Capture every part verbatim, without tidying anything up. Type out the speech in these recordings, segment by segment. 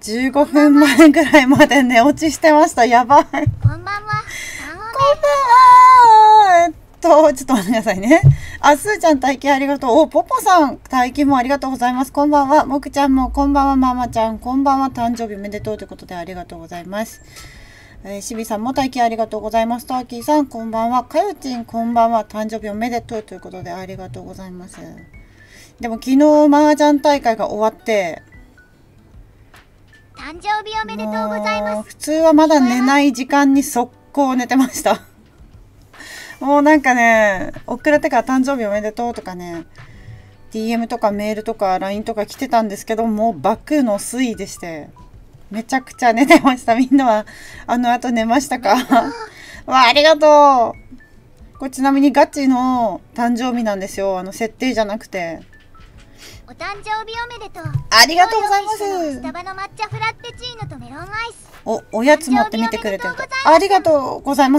じゅうごふんまえぐらいまで寝落ちしてました。やばい。こんばんは。 こんばんは。 えっと、ちょっと待ってくださいね。あ、すーちゃん待機ありがとう。お、ポポさん待機もありがとうございます。こんばんは。もくちゃんもこんばんは。ママちゃんこんばんは。誕生日おめでとうということでありがとうございます。えー、しびさんも待機ありがとうございます。ターキーさんこんばんは。かよちんこんばんは。誕生日おめでとうということでありがとうございます。でも昨日麻雀大会が終わって誕生日おめでとうございます。 普通はまだ寝ない時間に速攻寝てましたもうなんかね、遅れてから誕生日おめでとうとかね、 ディーエム とかメールとか ライン とか来てたんですけど、もう爆の推でしてめちゃくちゃ寝てました。みんなはあの後寝ましたかわあ、ありがとう。これちなみにガチの誕生日なんですよ。あの設定じゃなくて。 お誕生日おめでとう。 ありがとうございます。 スタバの抹茶フラッペチーノとメロンアイス。 お、おやつ持って見てくれてると。ありがとうございます。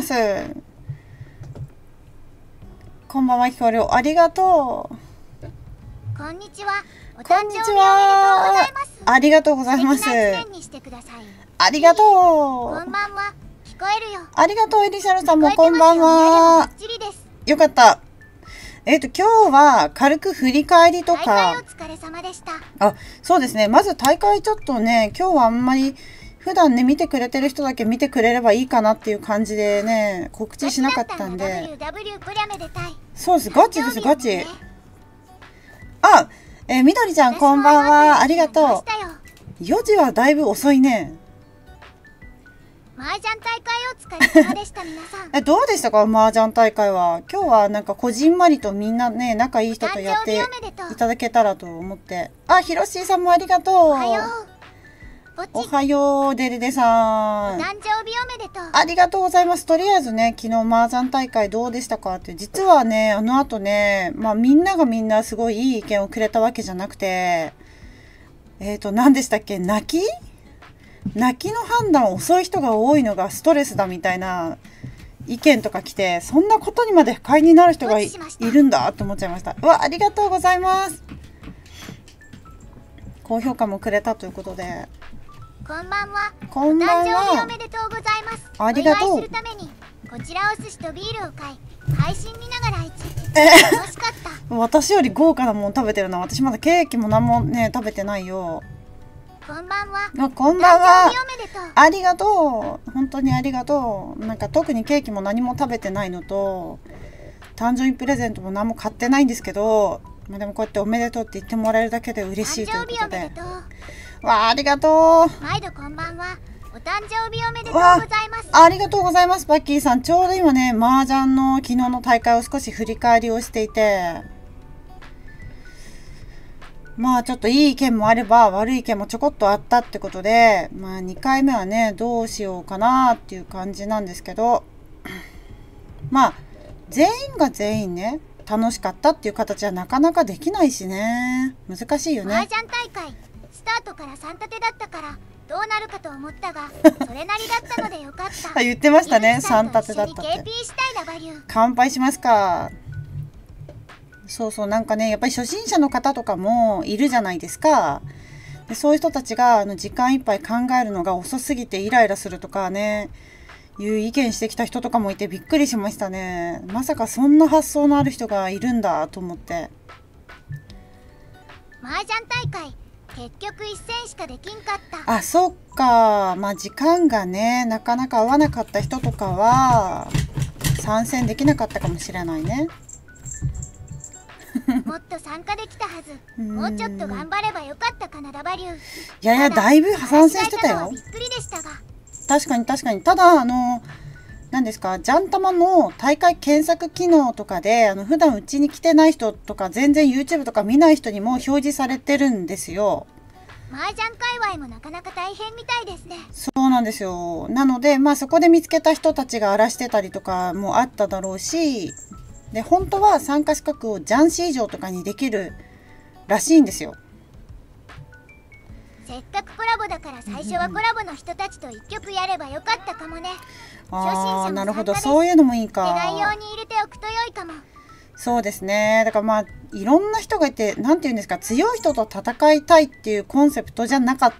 こんばんは、ひこりょう。ありがとう。 こんにちは。おこんにちは。ありがとうございます。ありがとう。 こんばんは。聞こえるよ。 ありがとう、エリシャルさんもこんばんは。よかった。えっと、今日は軽く振り返りとか。あ、そうですね。まず大会ちょっとね、今日はあんまり普段ね、見てくれてる人だけ見てくれればいいかなっていう感じでね、告知しなかったんで。そうです、ガチです、ガチ。あ、えー、みどりちゃんこんばんは。ありがとう。よじはだいぶ遅いね。 麻雀大会お疲れ様でした皆さん。 え、どうでしたか麻雀大会は。今日はなんかこじんまりとみんなね、仲いい人とやっていただけたらと思って。あ、ひろしーさんもありがとう。おはよう。おはよう、デレデさん。 お誕生日おめでとう。 ありがとうございます。とりあえずね、昨日麻雀大会どうでしたかって。実はね、あの後ね、まあみんながみんなすごいいい意見をくれたわけじゃなくて、えっと、何でしたっけ、泣き泣きの判断遅い人が多いのがストレスだみたいな意見とか来て、そんなことにまで不快になる人が い, いるんだと思っちゃいました。うわ、ありがとうございます。高評価もくれたということで。 こんばんは。 こんばんは。 お誕生日おめでとうございます。 ありがとう。 お祝いするためにこちらお寿司とビールを買い、配信見ながらいち楽しかった。 私より豪華なもの食べてるな。私まだケーキも何もね食べてないよ。 こんばんは。 あ、こんばんは。ありがとう。本当にありがとう。なんか特にケーキも何も食べてないのと、誕生日プレゼントも何も買ってないんですけど、まあ、でもこうやっておめでとうって言ってもらえるだけで嬉しいということで。わあ、ありがとう。 毎度こんばんは。お誕生日おめでとうございます。 ありがとうございます、バッキーさん。ちょうど今ね、麻雀の昨日の大会を少し振り返りをしていて、まあちょっといい意見もあれば悪い意見もちょこっとあったってことで、まあにかいめはね、どうしようかなっていう感じなんですけど、まあ全員が全員ね、楽しかったっていう形はなかなかできないしね。難しいよね。 麻雀大会スタートからさん立てだったからどうなるかと思ったが、それなりだったのでよかった。 言ってましたね、さん立てだったって。乾杯しますか。そうそう、なんかね、やっぱり初心者の方とかもいるじゃないですか。でそういう人たちがあの時間いっぱい考えるのが遅すぎてイライラするとかね、いう意見してきた人とかもいてびっくりしましたね。まさかそんな発想のある人がいるんだと思って。 麻雀大会結局一戦しかできんかった。 あ、そっか。まあ時間がね、なかなか合わなかった人とかは参戦できなかったかもしれないね。 もっと参加できたはず。もうちょっと頑張ればよかったかな、ラバリュー。いやいや、だいぶ参戦してたよ。 びっくりでしたが。 確かに確かに。ただあの何ですか、ジャンタマの大会検索機能とかで、あの普段うちに来てない人とか全然 YouTube とか見ない人にも表示されてるんですよ。 麻雀界隈もなかなか大変みたいですね。 そうなんですよ。なのでまあそこで見つけた人たちが荒らしてたりとかもあっただろうし、で本当は参加資格をジャンシー以上とかにできるらしいんですよ。 せっかくコラボだから最初はコラボの人たちといっきょくやればよかったかもね。 ああ、なるほど、そういうのもいいか。 願い用に入れておくと良いかも。 そうですね。だからまあいろんな人がいて、なんていうんですか、強い人と戦いたいっていうコンセプトじゃなかっ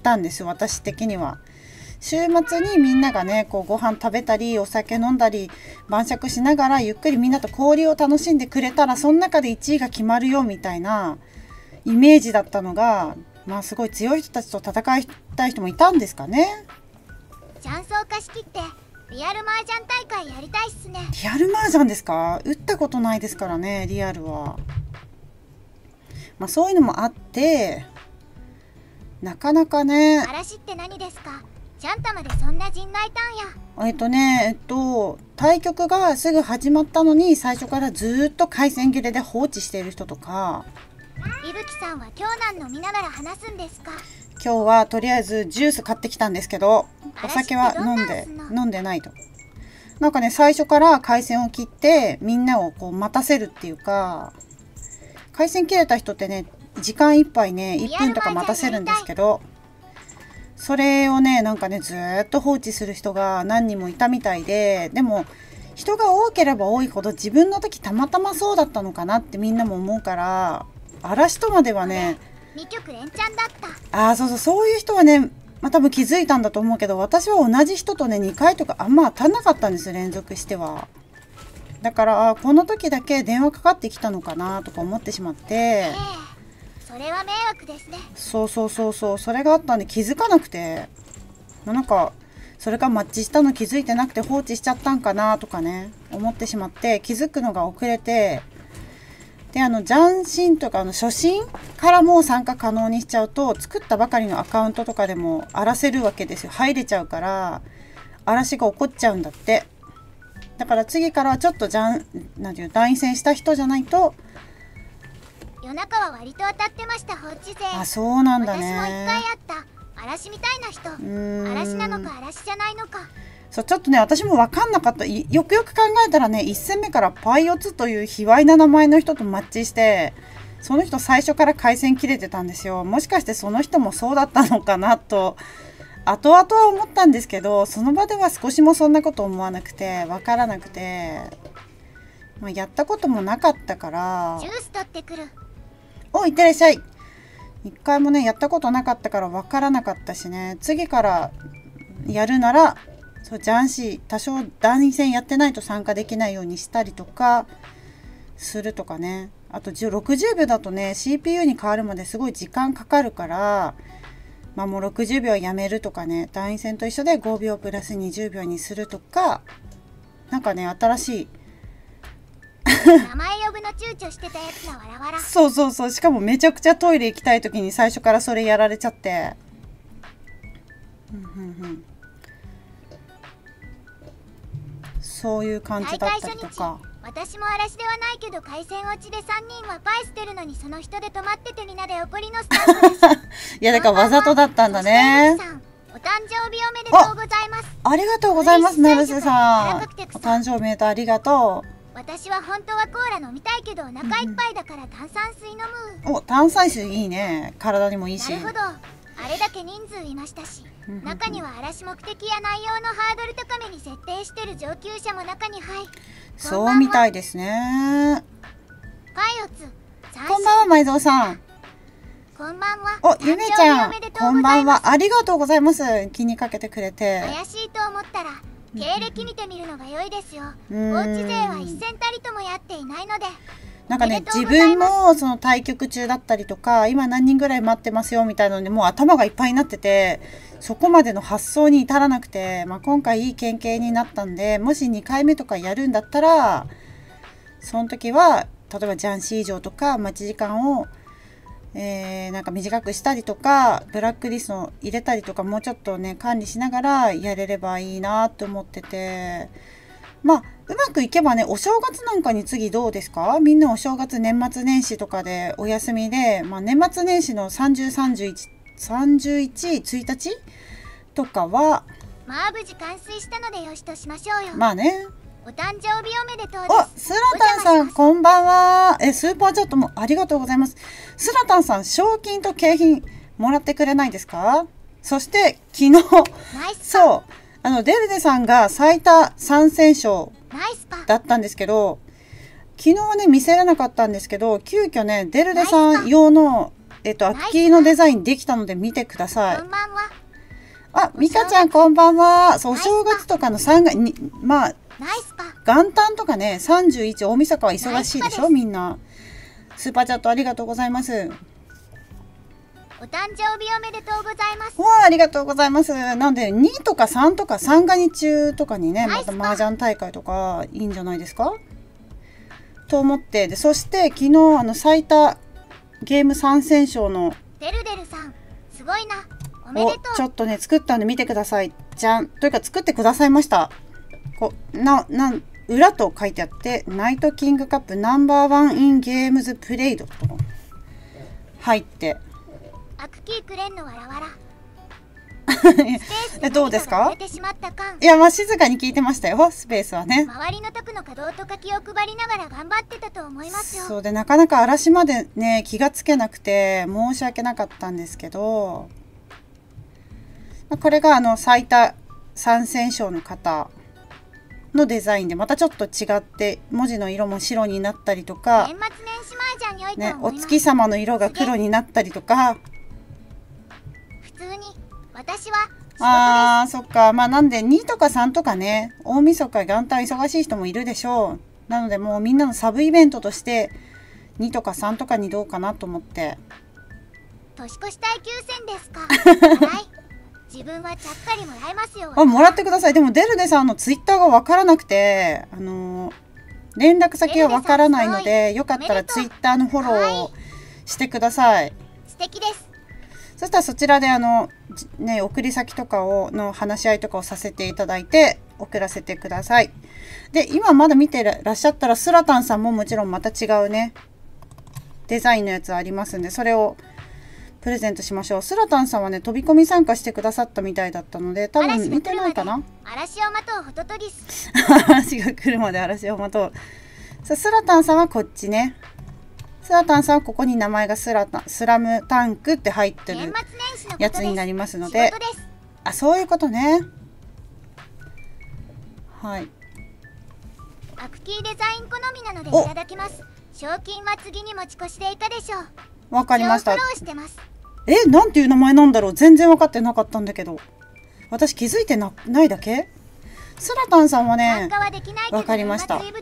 たんですよ、私的には。週末にみんながねこうご飯食べたりお酒飲んだり晩酌しながらゆっくりみんなと交流を楽しんでくれたらその中でいちいが決まるよみたいなイメージだったのが、まあすごい強い人たちと戦いたい人もいたんですかね。 雀荘貸し切ってリアル麻雀大会やりたいっすね。 リアル麻雀ですか？打ったことないですからね、リアルは。まあそういうのもあってなかなかね。 嵐って何ですか？ちゃんたまでそんな陣内たんや。 えっとねえっと対局がすぐ始まったのに最初からずっと回線切れで放置している人とか。 いぶきさんは今日何飲みながら話すんですか？ 今日はとりあえずジュース買ってきたんですけど、お酒は飲んで飲んでないと。なんかね最初から回線を切ってみんなをこう待たせるっていうか、回線切れた人ってね時間いっぱいねいっぷんとか待たせるんですけど、それをねなんかねずーっと放置する人が何人もいたみたいで、でも人が多ければ多いほど自分の時たまたまそうだったのかなってみんなも思うから、嵐とまではねにきょく連チャンだった。 ああそうそう、そういう人はね、まあ、多分気づいたんだと思うけど、私は同じ人とねにかいとかあんま当たんなかったんですよ、連続しては。だからあこの時だけ電話かかってきたのかなとか思ってしまって、えー、それは迷惑ですね。 そうそうそうそう、それがあったんで気づかなくて、まあ、なんかそれがマッチしたの気づいてなくて放置しちゃったんかなとかね思ってしまって、気づくのが遅れて、であの斬新とかあの初心からもう参加可能にしちゃうと作ったばかりのアカウントとかでも荒らせるわけですよ。入れちゃうから嵐が起こっちゃうんだって。だから次からはちょっとじゃんなんていう断線した人じゃないと。 夜中は割と当たってました、放置勢。 あ、そうなんだね。 私も一回あった嵐みたいな人。嵐なのか嵐じゃないのか。 そうちょっとね私も分かんなかった。よくよく考えたらねいっ戦目からパイオツという卑猥な名前の人とマッチして、その人最初から回線切れてたんですよ。もしかしてその人もそうだったのかなと後々は思ったんですけど、その場では少しもそんなこと思わなくて分からなくて、まあ、やったこともなかったから。 ジュース取ってくる。 おいってらっしゃい。一回もねやったことなかったから分からなかったしね、次からやるならそう雀士多少団員戦やってないと参加できないようにしたりとかするとかね。あとろくじゅうびょうだとね シーピーユー に変わるまですごい時間かかるから、まあもうろくじゅうびょうやめるとかね、団員戦と一緒でごびょうプラスにじゅうびょうにするとか、なんかね新しい名前呼ぶの躊躇してたやつなわらわらそうそうそう、しかもめちゃくちゃトイレ行きたい時に最初からそれやられちゃって、うんうんうん、そういう感じだったりとか。 私も嵐ではないけど回線落ちでさんにんはパイ捨てるのにその人で止まっててみんなで怒りのスタッフだしいやだからわざとだったんだね。 お誕生日おめでとうございます。 ありがとうございます成瀬さん、お誕生日おめでとう、ありがとう。 私は本当はコーラ飲みたいけどお腹いっぱいだから炭酸水飲む、 うん、お炭酸水いいね、体にもいいし。 なるほど、あれだけ人数いましたし、中には嵐目的や内容のハードル高めに設定してる上級者も中に入。 そうみたいですね。 パイオツこんばんは前蔵さん。 こんばんは。 おゆめちゃんこんばんは、ありがとうございます。気にかけてくれて。 怪しいと思ったら経歴見てみるのが良いですよ。おうち勢は一戦たりともやっていないので。 なんかね自分もその対局中だったりとか今何人ぐらい待ってますよみたいなのでもう頭がいっぱいになってて、そこまでの発想に至らなくて、まあ、今回いい経験になったんで、もしにかいめとかやるんだったらその時は例えばジャンシー以上とか待ち時間を、えー、なんか短くしたりとかブラックリストを入れたりとかもうちょっとね管理しながらやれればいいなと思ってて、まあうまくいけばねお正月なんかに次どうですか？みんなお正月年末年始とかでお休みで、まあ、年末年始のさんじゅう、さんじゅういち、さんじゅういち、ついたちとかはまあ無事完遂したのでよしとしましょうよ。 まあね。 お誕生日おめでとうです。 お、スラタンさんこんばんは。えスーパーチャットもありがとうございます。スラタンさん賞金と景品もらってくれないですか？そして昨日そうあのデルデさんが最多さんせん勝だったんですけど、昨日はね見せれなかったんですけど急遽ねデルデさん用のえっと、アクキーのデザインできたので見てください。 こんばんは。 あ、ミカちゃんこんばんは。そう、お正月とかのさんがつに、まあ、元旦とかね、さんじゅういち大晦日は忙しいでしょ、みんな。スーパーチャットありがとうございます。 お誕生日おめでとうございます。 わあ、ありがとうございます。なんでにとかさんとか三が日中とかにね、また麻雀大会とかいいんじゃないですかと思って、でそして昨日あの最多ゲームさん戦勝のデルデルさんすごいな、おめでとう。 ちょっとね作ったんで見てください。じゃん、というか作ってくださいました。こうななん裏と書いてあって、ナイトキングカップナンバーワンインゲームズプレイドと入って、 アクキーくれんのわらわらえどうですか？ てしまった感。 いや、まあ静かに聞いてましたよ、スペースはね。 周りの卓の稼働と書きを配りながら頑張ってたと思いますよ。 そうで、なかなか嵐までね気がつけなくて申し訳なかったんですけど、これがあの最多さん戦勝の方のデザインで、またちょっと違って文字の色も白になったりとか、 年末年始麻雀良いとね、 思います。 お月様の色が黒になったりとか。 普通に私はあー、そっか。まあなんでにとかさんとかね、大晦日元旦忙しい人もいるでしょう。なのでもうみんなのサブイベントとしてにとかさんとかにどうかなと思って。 年越し耐久戦ですか。はい、自分はちゃっかりもらえますよ。 あ、もらってください。でもデルデさんのツイッターがわからなくて、あのー、連絡先がわからないので、よかったらツイッターのフォローをしてください。 素敵です。 そしたらそちらであのね、送り先とかをの話し合いとかをさせていただいて送らせてください。で、今まだ見てらっしゃったらスラタンさんももちろんまた違うねデザインのやつありますんで、それをプレゼントしましょう。スラタンさんはね、飛び込み参加してくださったみたいだったので、多分見てないかな。 嵐をまとうホトトギス。 嵐が来るまで嵐をまとう。さあ、スラタンさんはこっちね。スラタンさんはここに名前がスラタン、スラムタンクって入ってるやつになりますので、あ、そういうことね。はい。 アクキーデザイン好みなのでいただきます。賞金は次に持ち越しでいたでしょう。 わかりました。 フォローしてます。 え、なんていう名前なんだろう。全然分かってなかったんだけど。私気づいて な, ないだけ。スラタンさんはね、わかりました。まあ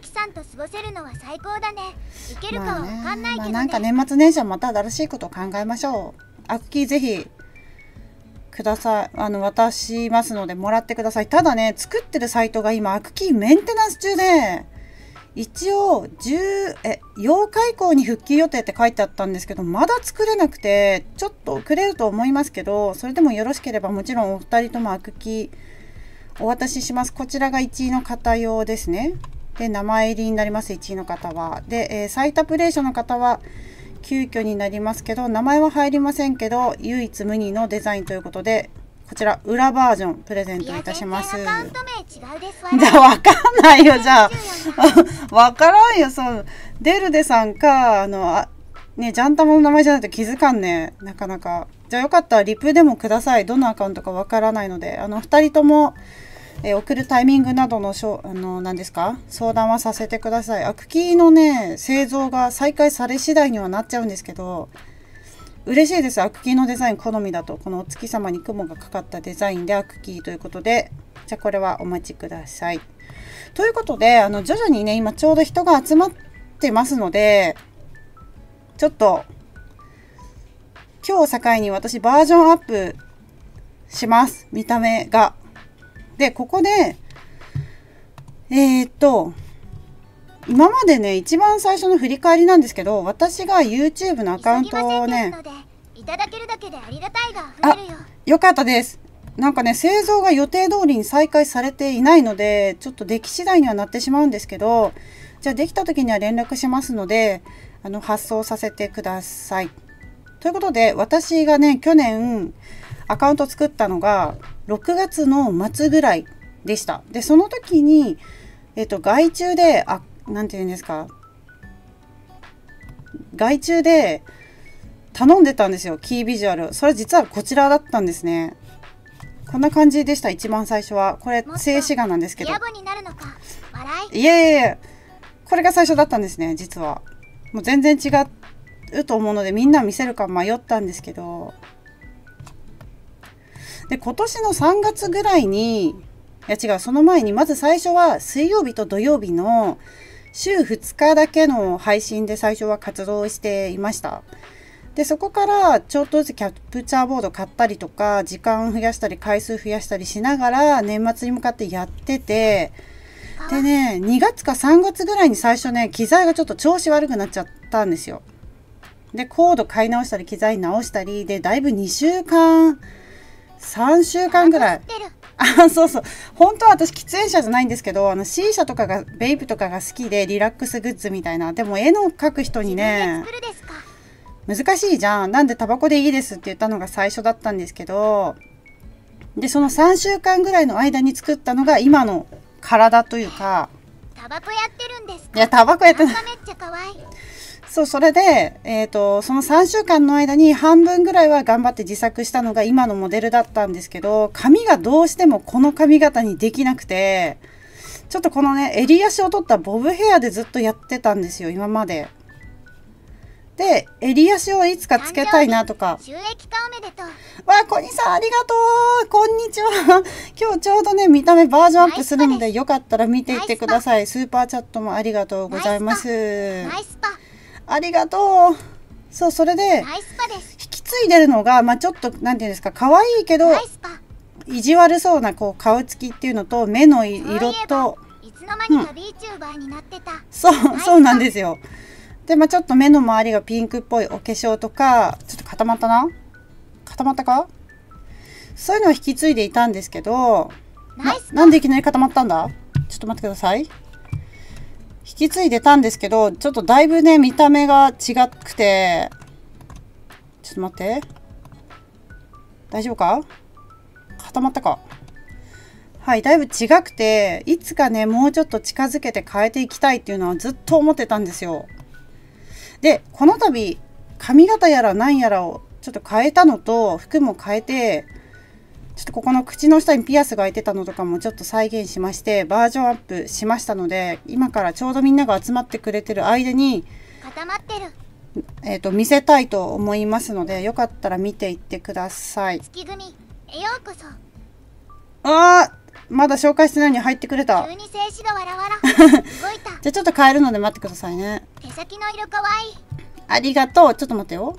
ね、まあなんか年末年始はまた新しいことを考えましょう。アクキーぜひください。あの渡しますのでもらってください。ただね、作ってるサイトが今アクキーメンテナンス中で、一応じゅうえようか以降に復旧予定って書いてあったんですけど、まだ作れなくてちょっと遅れると思いますけど、それでもよろしければもちろんお二人ともアクキーお渡しします。こちらがいちいの方用ですね。で、名前入りになります、いちいの方は。で、えー、最多プレイションの方は急遽になりますけど、名前は入りませんけど、唯一無二のデザインということで、こちら裏バージョンプレゼントいたします。じゃあわかんないよ、じゃあ。わからんよ、そう。デルデさんか、あの、あね、ジャンタマの名前じゃないと気づかんね。なかなか。じゃあよかったらリプでもください。どのアカウントかわからないので、あのふたりとも、えー、送るタイミングなどのしょあの何ですか相談はさせてください。アクキーのね製造が再開され次第にはなっちゃうんですけど、嬉しいです。アクキーのデザイン好みだと、このお月様に雲がかかったデザインでアクキーということで、じゃあこれはお待ちください。ということで、あの徐々にね今ちょうど人が集まってますので、ちょっと今日を境に私バージョンアップします。見た目が。で、ここで、えー、っと、今までね、一番最初の振り返りなんですけど、私が YouTube のアカウントをね、 いただけるだけでありがたいが溢れるよ。 よかったです。なんかね、製造が予定通りに再開されていないので、ちょっと出来次第にはなってしまうんですけど、じゃあできた時には連絡しますので、あの発送させてください。ということで、私がね、去年アカウント作ったのがろくがつの末ぐらいでした。で、その時に、えっと、外注で、あ、なんて言うんですか、外注で頼んでたんですよ、キービジュアル。それ実はこちらだったんですね。こんな感じでした、一番最初は。これ、静止画なんですけど。いやいやいや、これが最初だったんですね、実は。もう全然違ると思うのでみんな見せるか迷ったんですけど、で今年のさんがつぐらいに、いや違う、その前にまず最初は水曜日と土曜日の週ふつかだけの配信で最初は活動していました。でそこからちょっとずつキャプチャーボード買ったりとか時間増やしたり回数増やしたりしながら年末に向かってやってて、でねにがつかさんがつぐらいに最初ね機材がちょっと調子悪くなっちゃったんですよ。でコード買い直したり機材直したりでだいぶにしゅうかんさんしゅうかんぐらい、あそうそう、本当は私喫煙者じゃないんですけど、あの C 社とかがベイプとかが好きでリラックスグッズみたいな、でも絵の描く人にね難しいじゃん。なんでタバコでいいですって言ったのが最初だったんですけど、でそのさんしゅうかんぐらいの間に作ったのが今の体というか。 タバコやってるんですか？ いやタバコやってない。 めっちゃ可愛い。 そう、それで、えーと、そのさんしゅうかんの間に半分ぐらいは頑張って自作したのが今のモデルだったんですけど、髪がどうしてもこの髪型にできなくて、ちょっとこのね襟足を取ったボブヘアでずっとやってたんですよ今まで。で襟足をいつかつけたいなとか。 収益化おめでとう。 わあ、コニーさんありがとう。こんにちは。今日ちょうどね見た目バージョンアップするのでよかったら見ていってください。スーパーチャットもありがとうございます。 ナイスパ。 ありがとう。そう、それでナイスパです。 引き継いでるのが、まあ、ちょっとなんていうんですか、可愛いけどナイスパ。 意地悪そうなこう顔つきっていうのと目の色と、 いつの間にか VTuber になってた。 そうそうなんですよ。で、まあ、ちょっと目の周りがピンクっぽいお化粧とか、ちょっと固まったな固まったか、そういうのは引き継いでいたんですけど、な, なんでいきなり固まったんだ。ちょっと待ってください。引き継いでたんですけど、ちょっとだいぶね見た目が違くて、ちょっと待って、大丈夫か、固まったか。はい、だいぶ違くて、いつかねもうちょっと近づけて変えていきたいっていうのはずっと思ってたんですよ。でこの度髪型やら何やらをちょっと変えたのと、服も変えて、ちょっとここの口の下にピアスが開いてたのとかもちょっと再現しまして、バージョンアップしましたので、今からちょうどみんなが集まってくれてる間に固まってる、 えーと見せたいと思いますので、よかったら見ていってください。 月組へようこそ。 あー、まだ紹介してないのに入ってくれた。 急に静止がわらわら動いた。 じゃあちょっと変えるので待ってくださいね。 手先の色かわいい。 ありがとう。ちょっと待ってよ、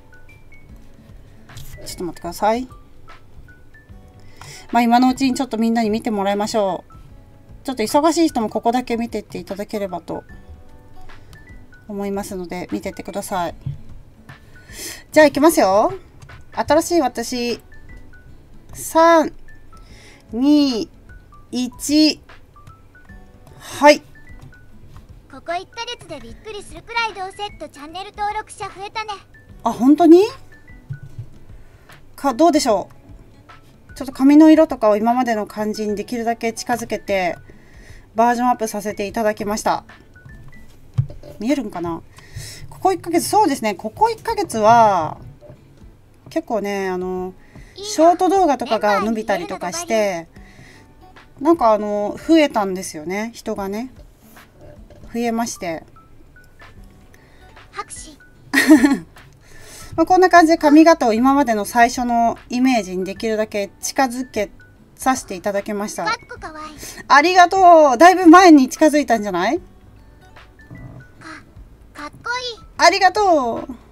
ちょっと待ってください。まあ今のうちにちょっとみんなに見てもらいましょう。ちょっと忙しい人もここだけ見てっていただければと思いますので見てってください。じゃあいきますよ。新しい私、さん、に、いち、はい。 ここいっかげつでびっくりするくらい同セットチャンネル登録者増えたね。 あ、本当にか、どうでしょう。ちょっと髪の色とかを今までの感じにできるだけ近づけてバージョンアップさせていただきました。見えるんかな。ここいっかげつ、そうですね、ここいっかげつは結構ね、あのショート動画とかが伸びたりとかして、なんかあの増えたんですよね、人がね増えまして、 拍手まあこんな感じで髪型を今までの最初のイメージにできるだけ近づけさせていただきました。ありがとう。だいぶ前に近づいたんじゃない？か、 かっこいい。 ありがとう。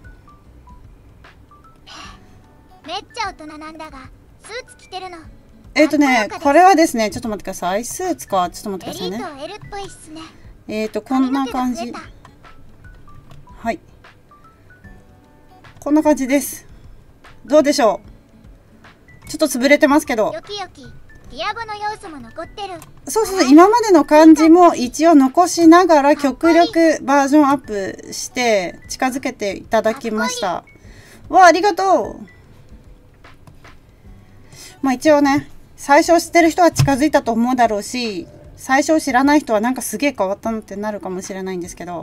めっちゃ大人なんだが、スーツ着てるの。 えっとね、これはですね、ちょっと待ってください。スーツか、ちょっと待ってくださいね。 エリート L っぽいっすね。 えっと、こんな感じ。はい。こんな感じです。どうでしょう。ちょっと潰れてますけど。 よきよき、ディアボの要素も残ってる。 そうそうそう、今までの感じも一応残しながら極力バージョンアップして近づけていただきました。わあ、ありがとう。まあ一応ね、最初知ってる人は近づいたと思うだろうし、最初知らない人はなんかすげえ変わったのってなるかもしれないんですけど。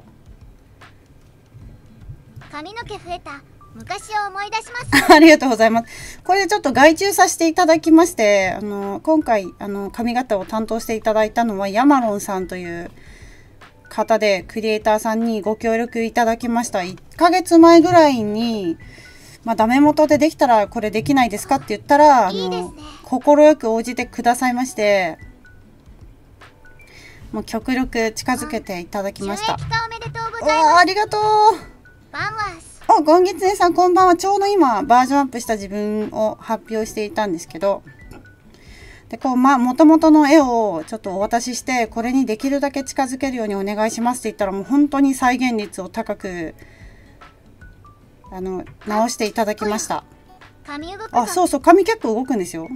髪の毛増えた。昔を思い出します。 ありがとうございます。これでちょっと外注させていただきまして、あの今回あの髪型を担当していただいたのはヤマロンさんという方でクリエイターさんにご協力いただきました。いっかげつまえぐらいに、まあ、ダメ元でできたらこれできないですかって言ったら、あの快く応じてくださいまして、もう極力近づけていただきました。わあ、ありがとう。お、ゴンギツネさんこんばんは。ちょうど今バージョンアップした自分を発表していたんですけど、でこうまあ元々の絵をちょっとお渡しして、これにできるだけ近づけるようにお願いしますって言ったら、もう本当に再現率を高くあの直していただきました。あ、そうそう、髪結構動くんですよ。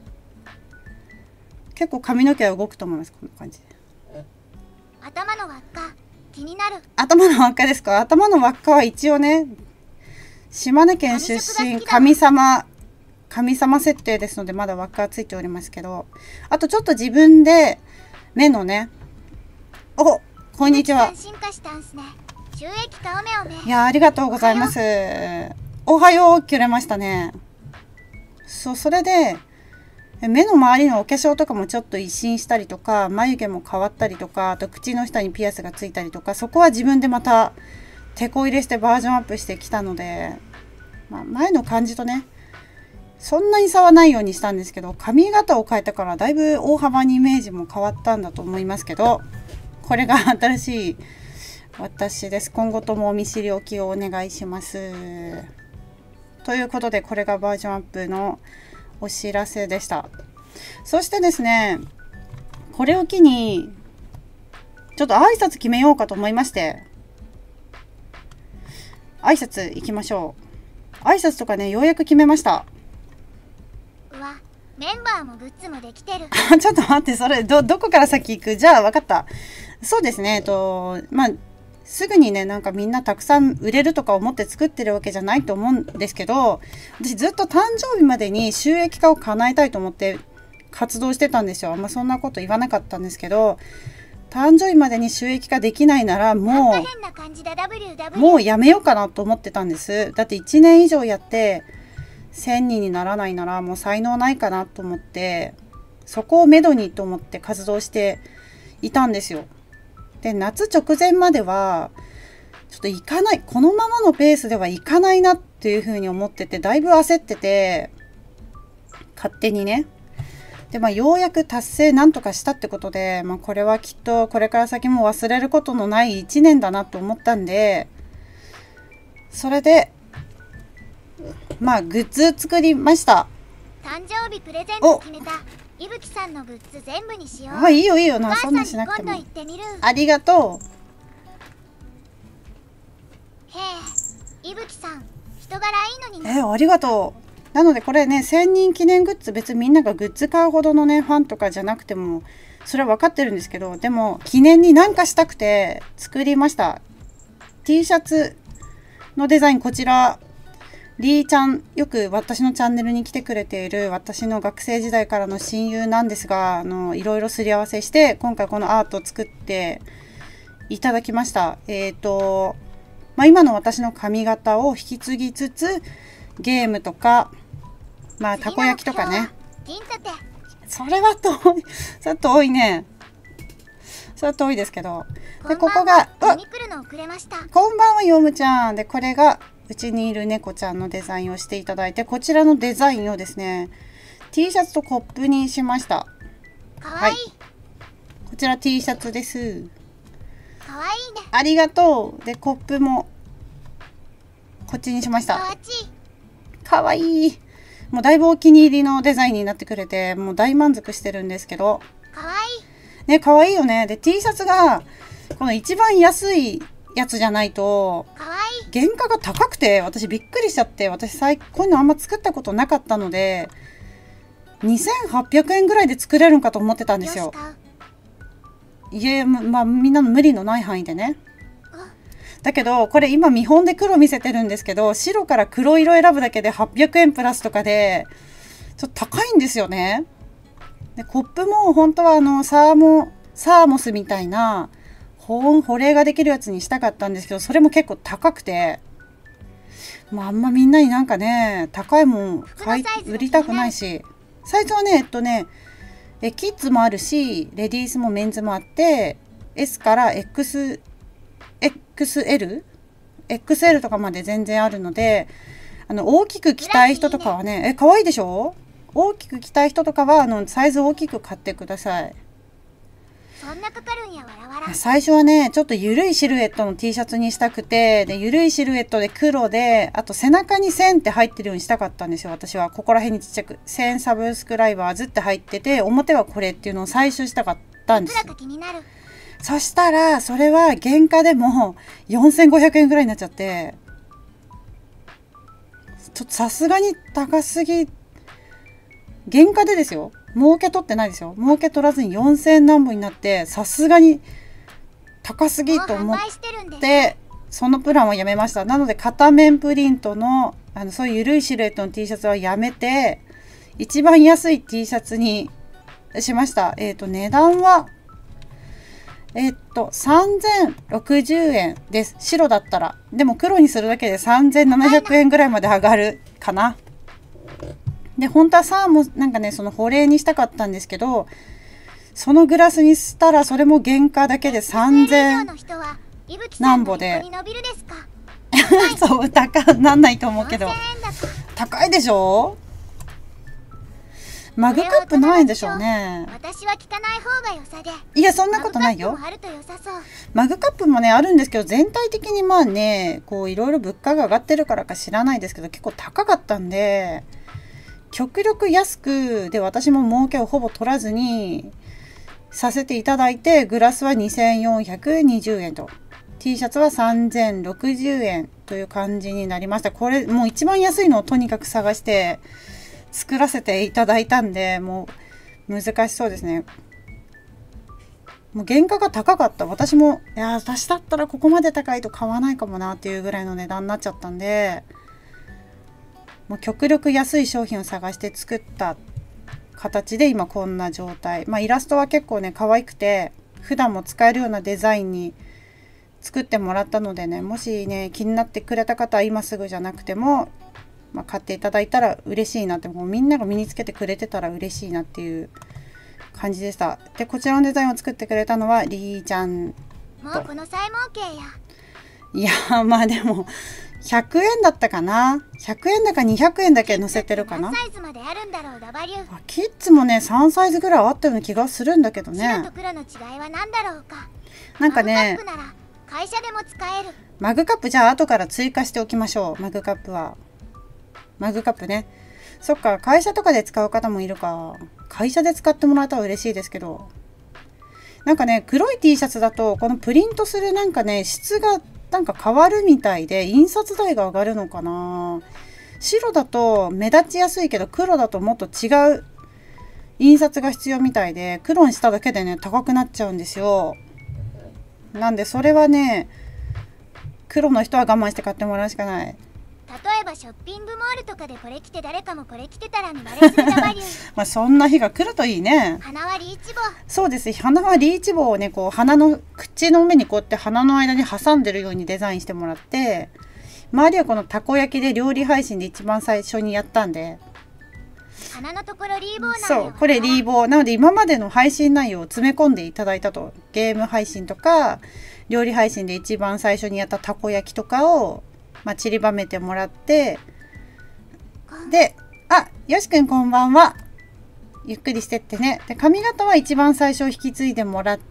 結構髪の毛は動くと思います。こんな感じで。 頭の輪っか気になる。 頭の輪っかですか？頭の輪っかは一応ね、島根県出身神様神様設定ですので、まだ輪っかはついておりますけど、あとちょっと自分で目のね、お、こんにちは。いや、ありがとうございます。おはよう、切れましたね。そう、それで目の周りのお化粧とかもちょっと一新したりとか、眉毛も変わったりとか、あと口の下にピアスがついたりとか、そこは自分でまた手こ入れしてバージョンアップしてきたので、まあ、前の感じとねそんなに差はないようにしたんですけど、髪型を変えたからだいぶ大幅にイメージも変わったんだと思いますけど、これが新しい私です。今後ともお見知りおきをお願いします。ということで、これがバージョンアップのお知らせでした。そしてですね、これを機にちょっと挨拶決めようかと思いまして、挨拶行きましょう。挨拶とかね、ようやく決めました。 うわ、メンバーもグッズもできてる。 ちょっと待って、それどどこから先行く？じゃあ分かった。そうですね、えっとまあすぐにね、なんかみんなたくさん売れるとか思って作ってるわけじゃないと思うんですけど、私ずっと誕生日までに収益化を叶えたいと思って活動してたんですよ。あんまそんなこと言わなかったんですけど、誕生日までに収益化できないならもうもうやめようかなと思ってたんです。だっていちねん以上やってせんにんにならないならもう才能ないかなと思って、そこをめどにと思って活動していたんですよ。で、夏直前まではちょっと行かない、このままのペースではいかないなっていうふうに思ってて、だいぶ焦ってて、勝手にね。で、まあようやく達成なんとかしたってことで、まあこれはきっとこれから先も忘れることのないいちねんだなと思ったんで、それでまあグッズ作りました。 誕生日プレゼント決めた。いぶきさんのグッズ全部にしよう。 あ、いいよいいよな、そんなしなくても。ありがとう。 へえ、いぶきさん人柄いいのにね。えー、ありがとう。なのでこれね、せんにん記念グッズ、別にみんながグッズ買うほどのねファンとかじゃなくてもそれは分かってるんですけど、でも記念になんかしたくて作りました。 T シャツのデザイン、こちらリーちゃん、よく私のチャンネルに来てくれている私の学生時代からの親友なんですが、あのいろいろすり合わせして今回このアートを作っていただきました。えっと、まあ、今の私の髪型を引き継ぎつつ、ゲームとか、まあたこ焼きとかね。それは遠い、それは遠いね。それは遠いですけど。で、ここが、こんばんはヨムちゃん。で、これがうちにいる猫ちゃんのデザインをしていただいて、こちらのデザインをですね T シャツとコップにしました。 かわいい、はい、 こちら T シャツです。 かわいいね。 ありがとう。で、コップもこっちにしました。かわいい。もうだいぶお気に入りのデザインになってくれて、もう大満足してるんですけど、 かわいいね、かわいいよね。で T シャツがこの一番安いやつじゃないと原価が高くて、私びっくりしちゃって、私最こういうのあんま作ったことなかったのでにせんはっぴゃくえんぐらいで作れるんかと思ってたんですよ。いえ、まあみんなの無理のない範囲でね。だけどこれ今見本で黒見せてるんですけど、白から黒色選ぶだけではっぴゃくえんプラスとかでちょっと高いんですよね。でコップも本当はあのサーモサーモスみたいな保温保冷ができるやつにしたかったんですけど、それも結構高くて、まあ、あんまみんなになんかね高いもん買い売りたくないし、サイズはねえっとねえキッズもあるしレディースもメンズもあって、 エス から エックスエックスエル エックスエル とかまで全然あるので、あの大きく着たい人とかはね、え可愛いでしょ。大きく着たい人とかはあのサイズ大きく買ってください。 そんなかかるんやわらわら。 最初はねちょっと緩いシルエットの T シャツにしたくて、で緩いシルエットで黒で、あと背中に線って入ってるようにしたかったんですよ。私はここら辺にちっちゃく線サブスクライバーズって入ってて、表はこれっていうのを最初したかったんです。そしたらそれは原価でもよんせんごひゃくえんぐらいになっちゃって、ちょっとさすがに高すぎ。原価でですよ、儲け取ってないですよ。儲け取らずによんせん何本になって、さすがに高すぎと思ってそのプランはやめました。なので片面プリントのあのそういう緩いシルエットの T シャツはやめて、一番安い T シャツにしました。えっと値段はえっとさんぜんろくじゅうえんです。白だったら。でも黒にするだけでさんぜんななひゃくえんぐらいまで上がるかな。で本当はサーもなんかねその保冷にしたかったんですけど、そのグラスにしたらそれも原価だけでさんぜん何ぼでそう高なんないと思うけど高いでしょ。マグカップないでしょうね。 私は聞かない方が良さで。 いやそんなことないよ。マグカップもねあるんですけど、全体的にまあねこういろいろ物価が上がってるからか知らないですけど結構高かったんで、極力安くで私も儲けをほぼ取らずにさせていただいて、グラスはにせんよんひゃくにじゅうえんと T シャツはさんぜんろくじゅうえんという感じになりました。これもう一番安いのをとにかく探して作らせていただいたんで、もう難しそうですね。もう原価が高かった。私もいや私だったらここまで高いと買わないかもなっていうぐらいの値段になっちゃったんで、もう極力安い商品を探して作った形で今こんな状態。まあイラストは結構ね可愛くて普段も使えるようなデザインに作ってもらったのでね、もしね気になってくれた方は今すぐじゃなくても、まあ、買っていただいたら嬉しいなって、もうみんなが身につけてくれてたら嬉しいなっていう感じでした。でこちらのデザインを作ってくれたのはリーちゃんと。 もうこの際儲けや。 いやまあでもひゃくえんだったかな。ひゃくえんだかにひゃくえんだけ載せてるかな。 何サイズまであるんだろう。 W。 キッズもねさんサイズぐらいあったような気がするんだけどね。 白と黒の違いは何だろうか。 なんかねマグカップなら会社でも使える。 マグカップじゃあ後から追加しておきましょう。マグカップはマグカップね。そっか会社とかで使う方もいるか。会社で使ってもらえたら嬉しいですけど、なんかね黒い T シャツだとこのプリントするなんかね質がなんか変わるみたいで印刷代が上がるのかな。白だと目立ちやすいけど黒だともっと違う印刷が必要みたいで、黒にしただけでね高くなっちゃうんですよ。なんでそれはね黒の人は我慢して買ってもらうしかない。 例えばショッピングモールとかでこれ着て誰かもこれ着てたら見バレするダバリューまあそんな日が来るといいね。 花はリーチ棒。 そうです。花はリーチ棒をねこう鼻の口の上にこうやって鼻の間に挟んでるようにデザインしてもらって、周りはこのたこ焼きで料理配信で一番最初にやったんで、 鼻のところリーボーなんよ。 そうこれリーボーなので今までの配信内容を詰め込んでいただいたと。ゲーム配信とか料理配信で一番最初にやったたこ焼きとかをまあ、散りばめてもらって、で、あ、よしくんこんばんは。ゆっくりしてってね。で、髪型は一番最初引き継いでもらって、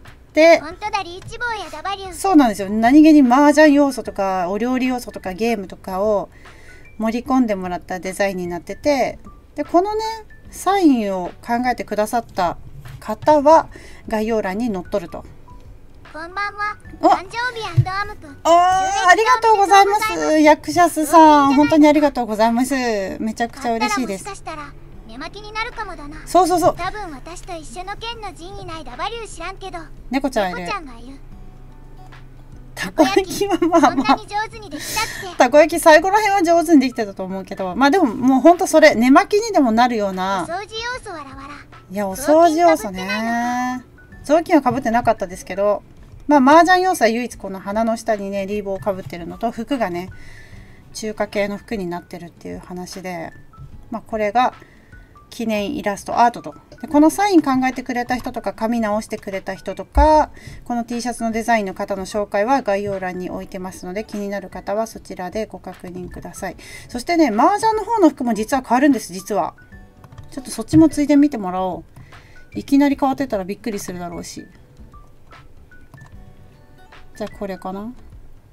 本当だリーチ棒やダバリュー。 そうなんですよ。何気に麻雀要素とかお料理要素とかゲームとかを盛り込んでもらったデザインになってて、で、このね、サインを考えてくださった方は概要欄に載っとると。 こんばんは。誕生日アムくん。 あありがとうございます。役者すさん、本当にありがとうございます。めちゃくちゃ嬉しいです。 もしかしたら寝巻きになるかもだな。 そうそうそう。 多分私と一緒の県の陣にないダバリュー知らんけど。 猫ちゃんいる。 猫ちゃんがいる。 たこ焼きはまあまあ。 こんなに上手にできたって。 たこ焼き最後らへんは上手にできてたと思うけど、まあでももう本当それ寝巻きにでもなるような。 お掃除要素わらわら。 いやお掃除要素ね。雑巾はかぶってなかったですけど。まあ麻雀要素は唯一この鼻の下にねリーボーをかぶってるのと、服がね中華系の服になってるっていう話で、まあこれが記念イラストアートとでこのサイン考えてくれた人とか紙直してくれた人とかこの T シャツのデザインの方の紹介は概要欄に置いてますので気になる方はそちらでご確認ください。そしてね麻雀の方の服も実は変わるんです。実はちょっとそっちもついで見てもらおう。いきなり変わってたらびっくりするだろうし。じゃあこれかな。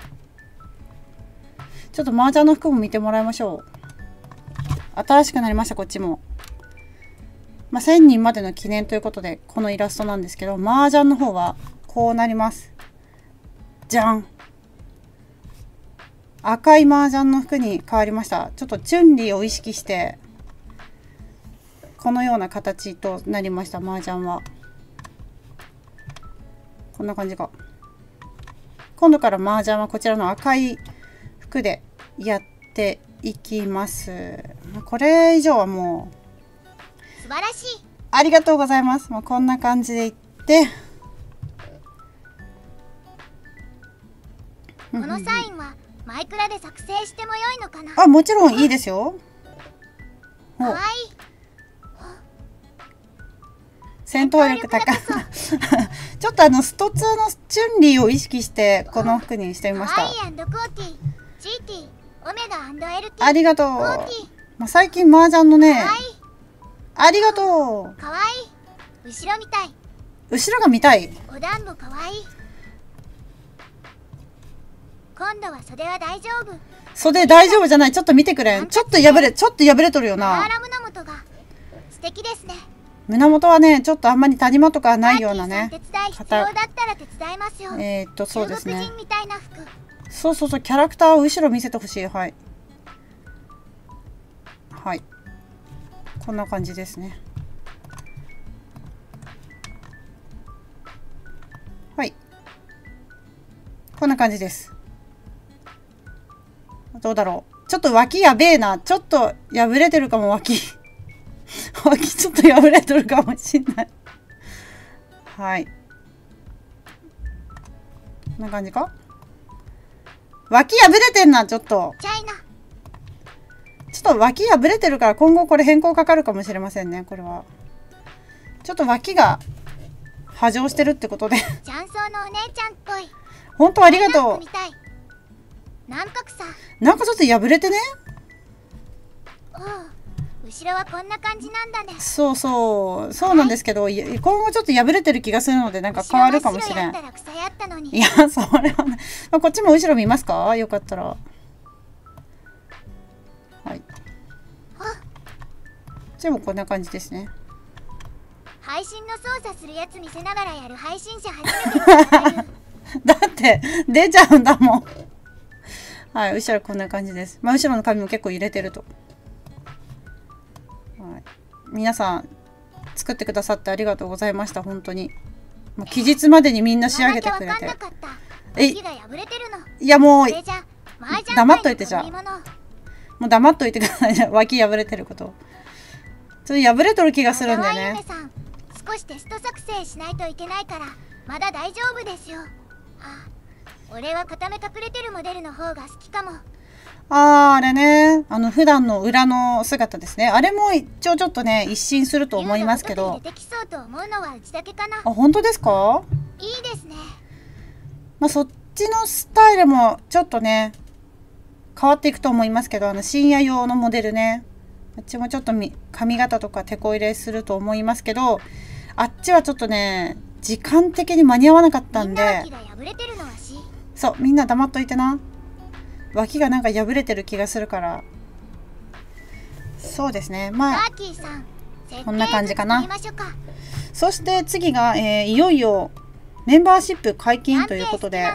ちょっと麻雀の服も見てもらいましょう。新しくなりましたこっちも。まあ、せんにんまでの記念ということでこのイラストなんですけど麻雀の方はこうなります。じゃん。赤い麻雀の服に変わりました。ちょっとチュンリーを意識してこのような形となりました。麻雀はこんな感じか。今度から麻雀はこちらの赤い服でやっていきます。これ以上はもう素晴らしい。 ありがとうございます。もうこんな感じでいってこのサインはマイクラで作成してもよいのかな。 あ、もちろんいいですよ。 かわいい。 戦闘力高いちょっとあのストツーのチュンリーを意識してこの服にしてみました。ありがとう。まあ、最近麻雀のねありがとう。 かわいい。後ろ見たい。 後ろが見たい。 お団子かわいい。今度は袖は大丈夫。 袖大丈夫じゃない。ちょっと見てくれん。ちょっと破れちょっと破れとるよな。 胸元が素敵ですね。 胸元はねちょっとあんまり谷間とかないようなね。えーっとそうですね。そうそうそうキャラクターを後ろ見せてほしい。はいはいこんな感じですね。はいこんな感じです。どうだろう。ちょっと脇やべえな。ちょっと破れてるかも脇脇ちょっと破れてるかもしんないはいこんな感じか。脇破れてんな。ちょっとちょっと脇破れてるから今後これ変更かかるかもしれませんね。これはちょっと脇が波状してるってことで雀荘のお姉ちゃんっぽい。 本当ありがとう。 なんかさなんかちょっと破れてね。 後ろはこんな感じなんだね。 そうそうそうなんですけど、はい、今後ちょっと破れてる気がするのでなんか変わるかもしれん。いやそれはね、まあ、こっちも後ろ見ますか。よかったらはいでもこんな感じですね。 配信の操作するやつ見せながらやる配信者初めてだって出ちゃうんだもんはい後ろこんな感じです。まあ後ろの髪も結構揺れてると。はい、皆さん作ってくださってありがとうございました。本当にもう期日までにみんな仕上げてくれて。えいやもう黙っといて。じゃあもう黙っといてください。脇破れてることちょっと破れとる気がするんだよね。 少しテスト作成しないといけないからまだ大丈夫ですよ。あ、俺は片目隠れてるモデルの方が好きかも。 あーあれねあの普段の裏の姿ですね。あれも一応ちょっとね一新すると思いますけど。あ本当ですか。 いいですね。 まあそっちのスタイルもちょっとね変わっていくと思いますけど、あの深夜用のモデルねあっちもちょっと髪型とか手こ入れすると思いますけど、あっちはちょっとね時間的に間に合わなかったんで。そうみんな黙っといてな。脇がなんか破れてる気がするから。そうですねまあこんな感じかな。そして次が、えー、いよいよメンバーシップ解禁ということで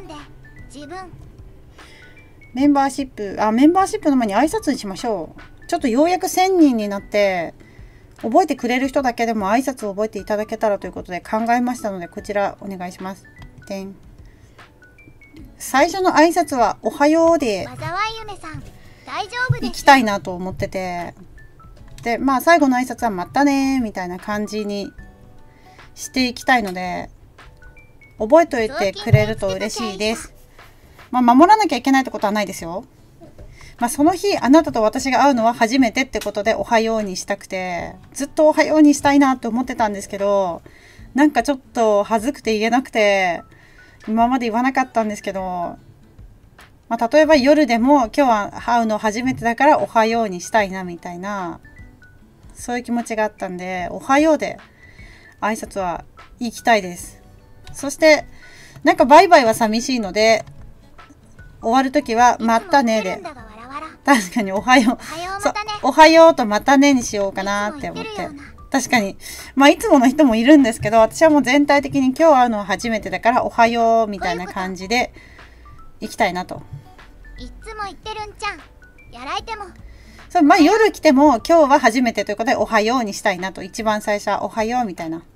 メンバーシップあメンバーシップの前に挨拶にしましょう。ちょっとようやくせんにんになって覚えてくれる人だけでも挨拶を覚えていただけたらということで考えましたのでこちらお願いします。でん最初の挨拶はおはようで行きたいなと思ってて、でまあ最後の挨拶はまたねみたいな感じにしていきたいので覚えておいてくれると嬉しいです。まあ守らなきゃいけないってことはないですよ。 まあ、その日あなたと私が会うのは初めてってことでおはようにしたくて、ずっとおはようにしたいなって思ってたんですけど、なんかちょっと恥ずくて言えなくて今まで言わなかったんですけど、まあ、例えば夜でも今日は会うの初めてだからおはようにしたいなみたいな、そういう気持ちがあったんで、おはようで挨拶は行きたいです。そしてなんかバイバイは寂しいので、終わるときはまたねで、確かにおはよう、そう、おはようとまたねにしようかなって思って、確かにまあいつもの人もいるんですけど、私はもう全体的に今日会うのは初めてだからおはようみたいな感じで行きたいなと。 いつも言ってるんちゃん、やられてもそう、まあ夜来ても今日は初めてということでおはようにしたいなと。一番最初はおはようみたいな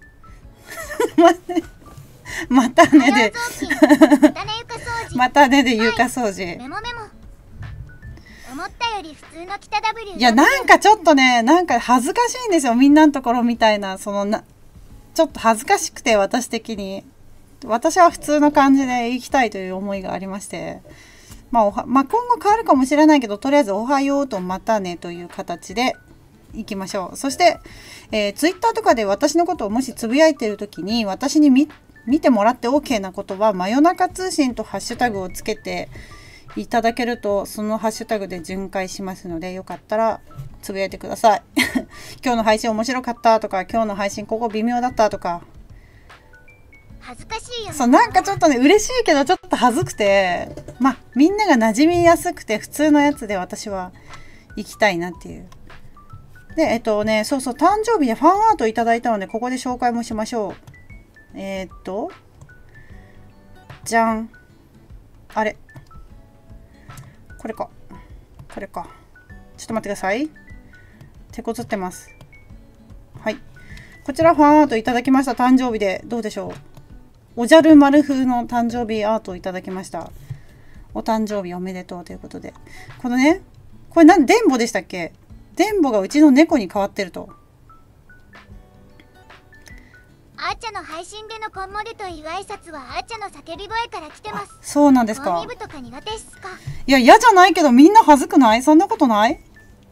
またねでまたねで床掃除、メモメモ。 思ったより普通の北 W。 いやなんかちょっとね、なんか恥ずかしいんですよ、みんなのところみたいな、そのなちょっと恥ずかしくて、私的に。私は普通の感じで行きたいという思いがありまして、まあ、おはまあ今後変わるかもしれないけど、とりあえずおはようとまたねという形で行きましょう。そして、えー、ツイッターとかで私のことをもしつぶやいてる時に私に見見てもらって OK なことは、真夜中通信とハッシュタグをつけていただけると、そのハッシュタグで巡回しますので、よかったらつぶやいてください今日の配信面白かったとか、今日の配信ここ微妙だったとか。 恥ずかしいよね。 そう、なんかちょっとね嬉しいけどちょっと恥ずくて、まあみんなが馴染みやすくて普通のやつで私は行きたいなっていう。でえっとねそうそう、誕生日でファンアートいただいたので、ここで紹介もしましょう。えー、っとじゃん、あれこれかこれかちょっと待ってください、手こずってます。はい、こちらファンアートいただきました。誕生日でどうでしょう。おじゃる丸風の誕生日アートをいただきました。お誕生日おめでとうということで、このね、これなん電ボでしたっけ。電ボがうちの猫に変わってると。 あーちゃんの配信でのコンモデという挨拶はあーちゃんの叫び声から来てます。 そうなんですか。 コンイブとか苦手っすか。 いや嫌じゃないけど、みんな恥ずくない？そんなことない？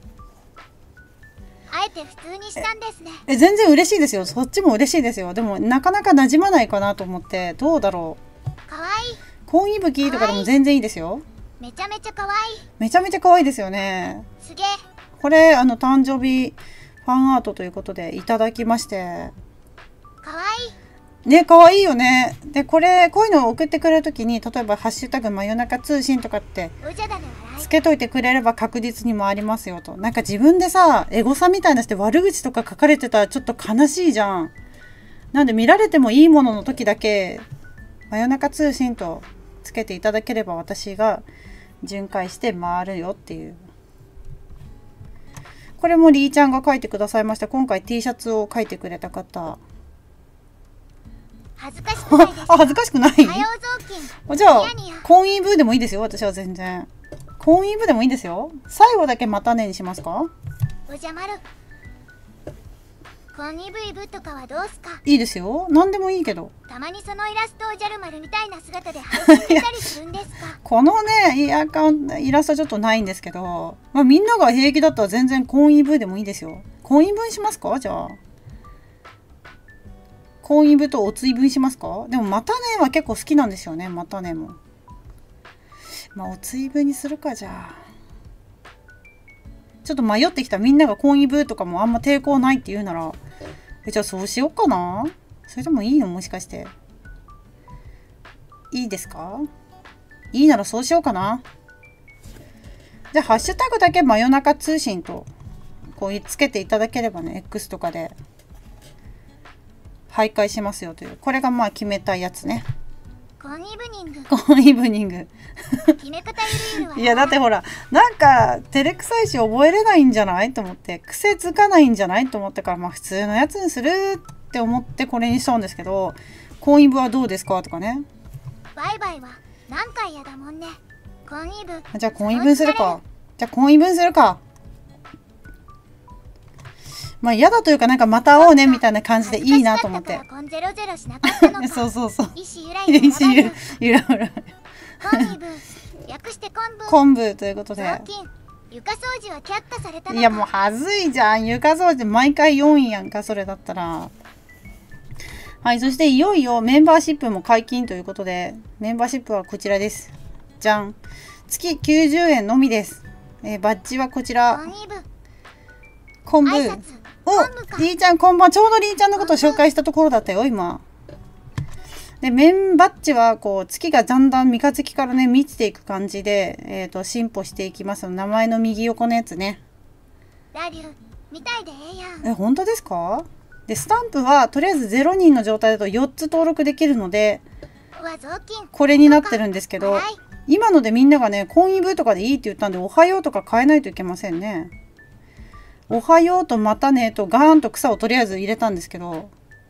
あえて普通にしたんですね。 え全然嬉しいですよ。そっちも嬉しいですよ。でもなかなか馴染まないかなと思って、どうだろう。かわいい。 コンイブキーとかでも全然いいですよ。 めちゃめちゃかわいい。 めちゃめちゃ可愛いですよね。 すげえ。 これあの誕生日ファンアートということでいただきまして。 かわいい。 ね、かわいいよね。でこれこういうのを送ってくれるときに、例えばハッシュタグ真夜中通信とかってつけといてくれれば確実に回りますよと。なんか自分でさエゴサみたいなして悪口とか書かれてたらちょっと悲しいじゃん。なんで見られてもいいものの時だけ真夜中通信とつけていただければ、私が巡回して回るよっていう。これもリーちゃんが書いてくださいました。今回 T シャツを書いてくれた方。 恥ずかしくないですか。 あ、恥ずかしくない。じゃあコンイブでもいいですよ。私は全然コンイブでもいいですよ。最後だけまたねにしますか。 おじゃまる。コンイブイブとかはどうすか。 いいですよ。何でもいいけど。 たまにそのイラストをジャルマルみたいな姿で配信したりするんですか。 このねイアカウントイラストちょっとないんですけど、まあ、みんなが平気だったら全然コンイブでもいいですよ。コンイブにしますか。じゃあコンイブとおついぶにしますか。でもまたねは結構好きなんですよね。またねもまあおついぶにするか。じゃあちょっと迷ってきた。みんながコンイブとかもあんま抵抗ないって言うなら、えじゃあそうしようかな。それでもいいの。もしかしていいですか。いいならそうしようかな。じゃあハッシュタグだけ真夜中通信とこうつけていただければね、 X とかで徘徊しますよという。これがまあ決めたやつね。 コンイブニング。 コンイブニング決め方ゆるゆるわ。 いやだってほらなんか照れくさいし覚えれないんじゃないと思って、癖つかないんじゃないと思ったから、まあ普通のやつにするって思ってこれにしたんですけど、コンイブはどうですかとかね。 バイバイは何回やだもんね。コンイブ。 じゃあコンイブにするか。じゃあコンイブにするか。まあ嫌だというか、なんかまた会おうねみたいな感じでいいなと思って。そうそうそう。 石ゆらゆらゆらゆら。 コンイブ。略して昆布。 昆布ということで。 床掃除は却下されたのか。 いやもうはずいじゃん。床掃除毎回よんいやんか、それだったら。はい、そしていよいよメンバーシップも解禁ということで、メンバーシップはこちらです。じゃん。月きゅうじゅうえんのみです。えー、バッジはこちら。昆布。お、りーちゃんこんばん。ちょうどりーちゃんのことを紹介したところだったよ、今。で、メンバッジは、こう、月がだんだん三日月からね、満ちていく感じで、えっと、進歩していきます。名前の右横のやつね。 ラリュウ、みたいでええやん。 え、本当ですか？で、スタンプは、とりあえずゼロにんの状態だとよっつ登録できるので、これになってるんですけど、今のでみんながね、婚姻部とかでいいって言ったんで、おはようとか変えないといけませんね。おはようとまたねとガーンと草をとりあえず入れたんですけど、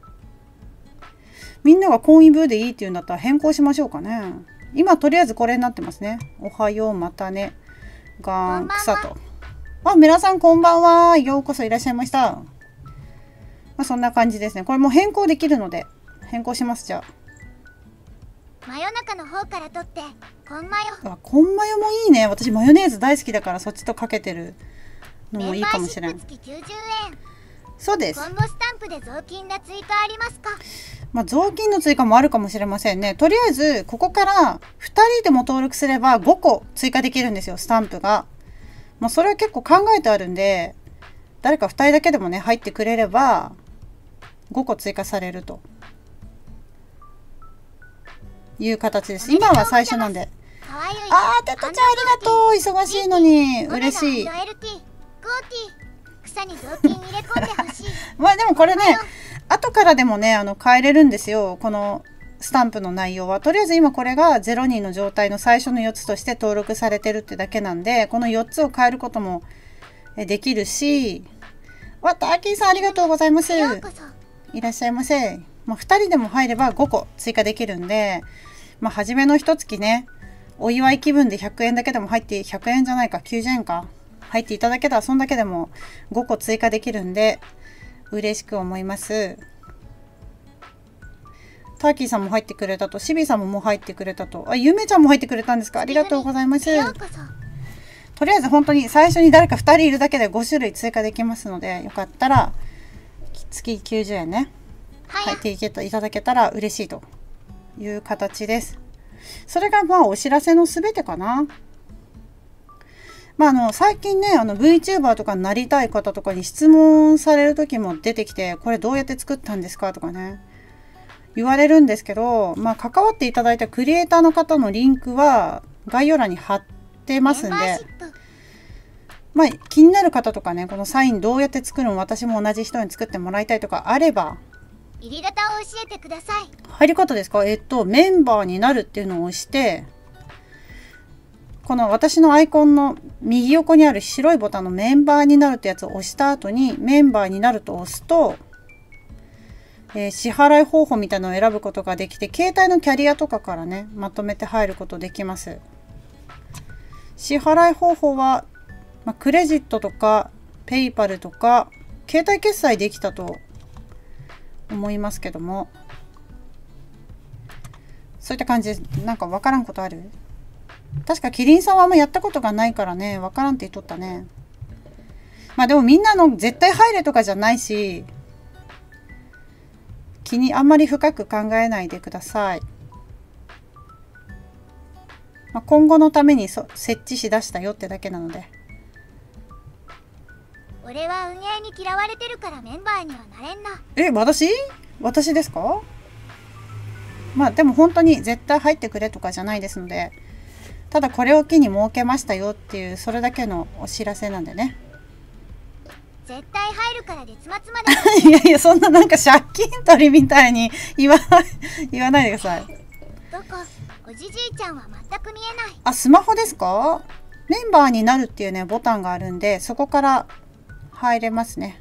みんなが婚姻部でいいって言うんだったら変更しましょうかね。今とりあえずこれになってますね。おはようまたねガーン草と。あ、皆さんこんばんは。ようこそいらっしゃいました。まあ、そんな感じですね。これも変更できるので変更します。じゃあ真夜中の方から取ってコンマヨ。 あ、コンマヨもいいね。私マヨネーズ大好きだからそっちとかけてるのもいいかもしれない。そうです。 コンボスタンプで雑巾が追加ありますか？ まあ、雑巾の追加もあるかもしれませんね。とりあえずここからふたりでも登録すればごこ追加できるんですよ、スタンプが。まあ、それは結構考えてあるんで、誰かふたりだけでもね入ってくれればごこ追加されるという形です。今は最初なんで。あー、テトちゃんありがとう。忙しいのに嬉しい。まあでもこれね、後からでもね、あの変えれるんですよ。このスタンプの内容は。とりあえず今これがゼロにんの状態の最初のよっつとして登録されてるってだけなんで、このよっつを変えることもできるし、わ、ターキーさんありがとうございます。いらっしゃいませ。まあ、ふたりでも入ればごこ追加できるんで、まあ、初めの一月ね、お祝い気分でひゃくえんだけでも入って、ひゃくえんじゃないか、きゅうじゅうえんか。入っていただけたら、そんだけでもごこ追加できるんで、嬉しく思います。ターキーさんも入ってくれたと、シビさんももう入ってくれたと、あ、ゆめちゃんも入ってくれたんですか？ありがとうございます。とりあえず本当に最初に誰かふたりいるだけでごしゅるい追加できますので、よかったら、月きゅうじゅうえんね、入っていただけたら嬉しいという形です。それがまあお知らせのすべてかな。まあ、あの最近ね、あの VTuber とかになりたい方とかに質問される時も出てきて、これどうやって作ったんですかとかね言われるんですけど、まあ、関わっていただいたクリエイターの方のリンクは概要欄に貼ってますんで、まあ、気になる方とかね、このサインどうやって作るの、私も同じ人に作ってもらいたいとかあれば、 入り方を教えてください。 入り方ですか？えっとメンバーになるっていうのを押して、この私のアイコンの右横にある白いボタンのメンバーになるってやつを押した後にメンバーになると押すと、えー、支払い方法みたいなのを選ぶことができて、携帯のキャリアとかからねまとめて入ることできます。支払い方法は、まあ、クレジットとかペイパルとか携帯決済できたと思いますけども、そういった感じです。なんかわからんことある？確かキリンさんはあんまやったことがないからね、わからんって言っとったね。まあでもみんなの絶対入れとかじゃないし、気にあんまり深く考えないでください。まあ、今後のためにそ設置しだしたよってだけなので。 俺は運営に嫌われてるからメンバーにはなれんな。 え、私？私ですか？まあでも本当に絶対入ってくれとかじゃないですので、ただこれを機に設けましたよっていうそれだけのお知らせなんでね。 絶対入るから月末までいやいや、そんななんか借金取りみたいに言わ言わないでください。 どこ？おじじいちゃんは全く見えない。 あ、スマホですか？メンバーになるっていうねボタンがあるんで、そこから入れますね。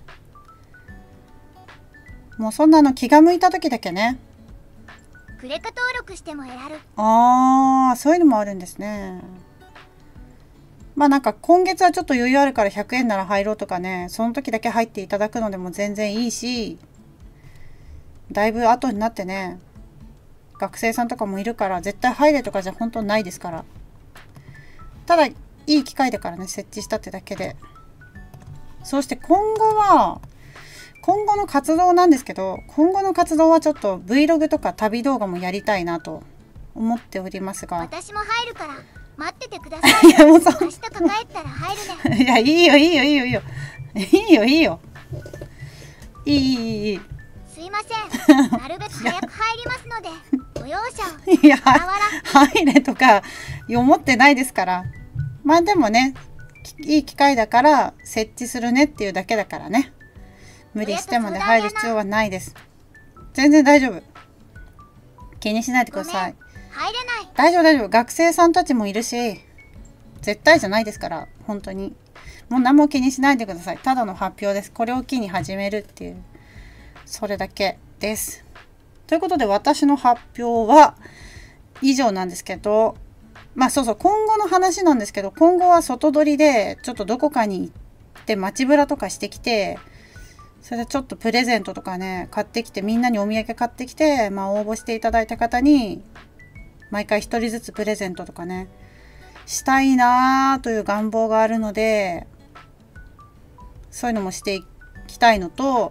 もうそんなの気が向いた時だけね。 クレカ登録しても選る。 ああ、そういうのもあるんですね。まあなんか今月はちょっと余裕あるからひゃくえんなら入ろうとかね、その時だけ入っていただくのでも全然いいし、だいぶ後になってね、学生さんとかもいるから絶対入れとかじゃ本当ないですから。ただいい機会だからね、設置したってだけで。そして今後は今後の活動なんですけど、今後の活動はちょっと Vlog とか旅動画もやりたいなと思っておりますが。 私も入るから待っててください。いやもうそう。明日抱えたら入るね。 いや、いいよいいよいいよいいよいいよいいよいいいいいい。 すいません。なるべく早く入りますのでご容赦を。 いや、入れとか思ってないですから。まあでもね、いい機会だから設置するねっていうだけだからね。無理してまで入る必要はないです。全然大丈夫。気にしないでください。 入れない。 大丈夫大丈夫。学生さんたちもいるし、絶対じゃないですから、本当に。もう何も気にしないでください。ただの発表です。これを機に始めるっていう、それだけです。ということで、私の発表は以上なんですけど、まあそうそう、今後の話なんですけど、今後は外撮りでちょっとどこかに行って街ブラとかしてきて、それでちょっとプレゼントとかね、買ってきて、みんなにお土産買ってきて、まあ応募していただいた方に毎回一人ずつプレゼントとかね、したいなーという願望があるので、そういうのもしていきたいのと、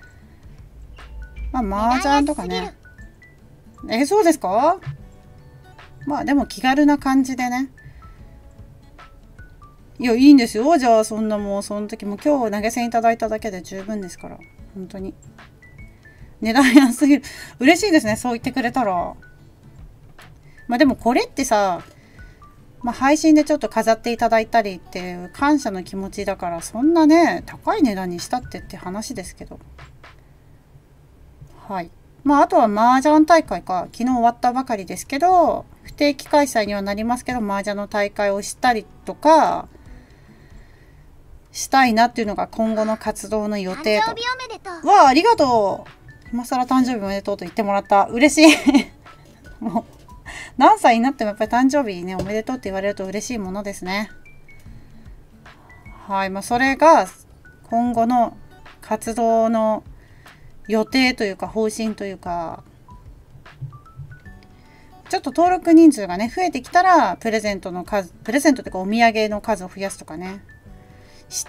まあ麻雀とかね。え、そうですか？まあでも気軽な感じでね。いや、いいんですよ。じゃあそんなもうその時も今日投げ銭いただいただけで十分ですから。本当に。値段安すぎる。嬉しいですね。そう言ってくれたら。まあでもこれってさ、まあ配信でちょっと飾っていただいたりっていう感謝の気持ちだから、そんなね、高い値段にしたってって話ですけど。はい。まああとは麻雀大会か。昨日終わったばかりですけど、不定期開催にはなりますけど、麻雀の大会をしたりとか、したいなっていうのが今後の活動の予定と。 誕生日おめでとう。 わあ、ありがとう。今更誕生日おめでとうと言ってもらった。嬉しい。もう何歳になってもやっぱり誕生日ね、おめでとうって言われると嬉しいものですね。はい、まあそれが今後の活動の予定というか方針というか、ちょっと登録人数がね増えてきたらプレゼントの数、プレゼントというかお土産の数を増やすとかね。して、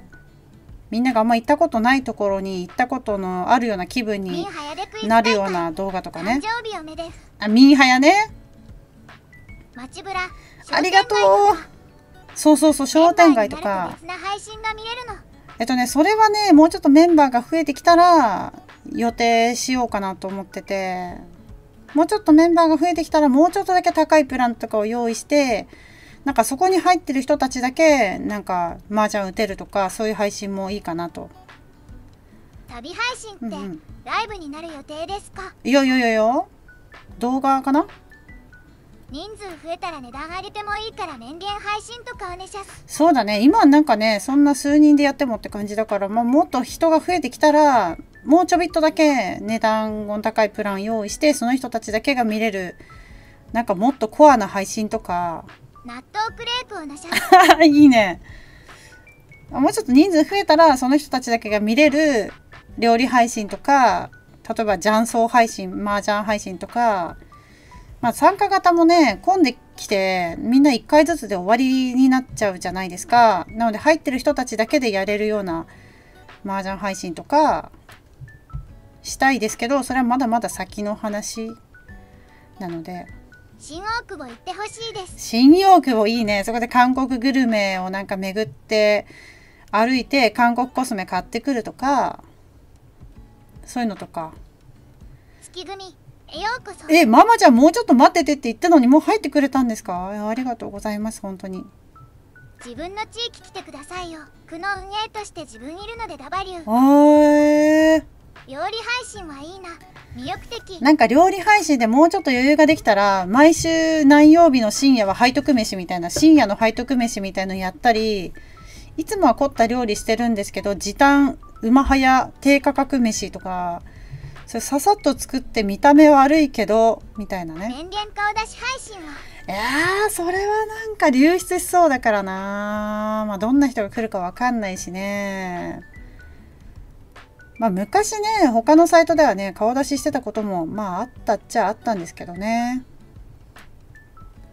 みんながあんま行ったことないところに行ったことのあるような気分になるような動画とかね。あ、ミーハヤね。 街ブラ、 ありがとう。そうそうそう、商店街とか。えっとね、それはね、もうちょっとメンバーが増えてきたら予定しようかなと思ってて、もうちょっとメンバーが増えてきたらもうちょっとだけ高いプランとかを用意して、なんかそこに入ってる人たちだけなんか麻雀打てるとか、そういう配信もいいかなと。 旅配信ってライブになる予定ですか？ いやいやいやいや、動画かな。 人数増えたら値段上げてもいいから年限配信とかおねしゃす。 そうだね、今なんかねそんな数人でやってもって感じだから、まあ、もっと人が増えてきたらもうちょびっとだけ値段の高いプラン用意して、その人たちだけが見れるなんかもっとコアな配信とか。 納豆クレープをなしゃいいね。もうちょっと人数増えたらその人たちだけが見れる料理配信とか、例えば雀荘配信、麻雀配信とか、まあ参加型もね混んできてみんないっかいずつで終わりになっちゃうじゃないですか。なので入ってる人たちだけでやれるような麻雀配信とかしたいですけど、それはまだまだ先の話なので。 新大久保行ってほしいです。 新大久保いいね。そこで韓国グルメをなんか巡って歩いて韓国コスメ買ってくるとか、そういうのとか。 月組へようこそ。 え、ママちゃんもうちょっと待っててって言ったのにもう入ってくれたんですか？ありがとうございます。本当に。 自分の地域来てくださいよ。区の運営として自分いるのでダバリュー。 おー。 料理配信はいいな。魅力的。 なんか料理配信でもうちょっと余裕ができたら、毎週何曜日の深夜は背徳飯みたいな、深夜の背徳飯みたいのやったり、いつもは凝った料理してるんですけど、時短馬早低価格飯とか、それささっと作って見た目悪いけどみたいなね。 電源顔出し配信は。 いやー、それはなんか流出しそうだからな。まあどんな人が来るかわかんないしね。まあ昔ね、他のサイトではね、顔出ししてたこともまああったっちゃあったんですけどね。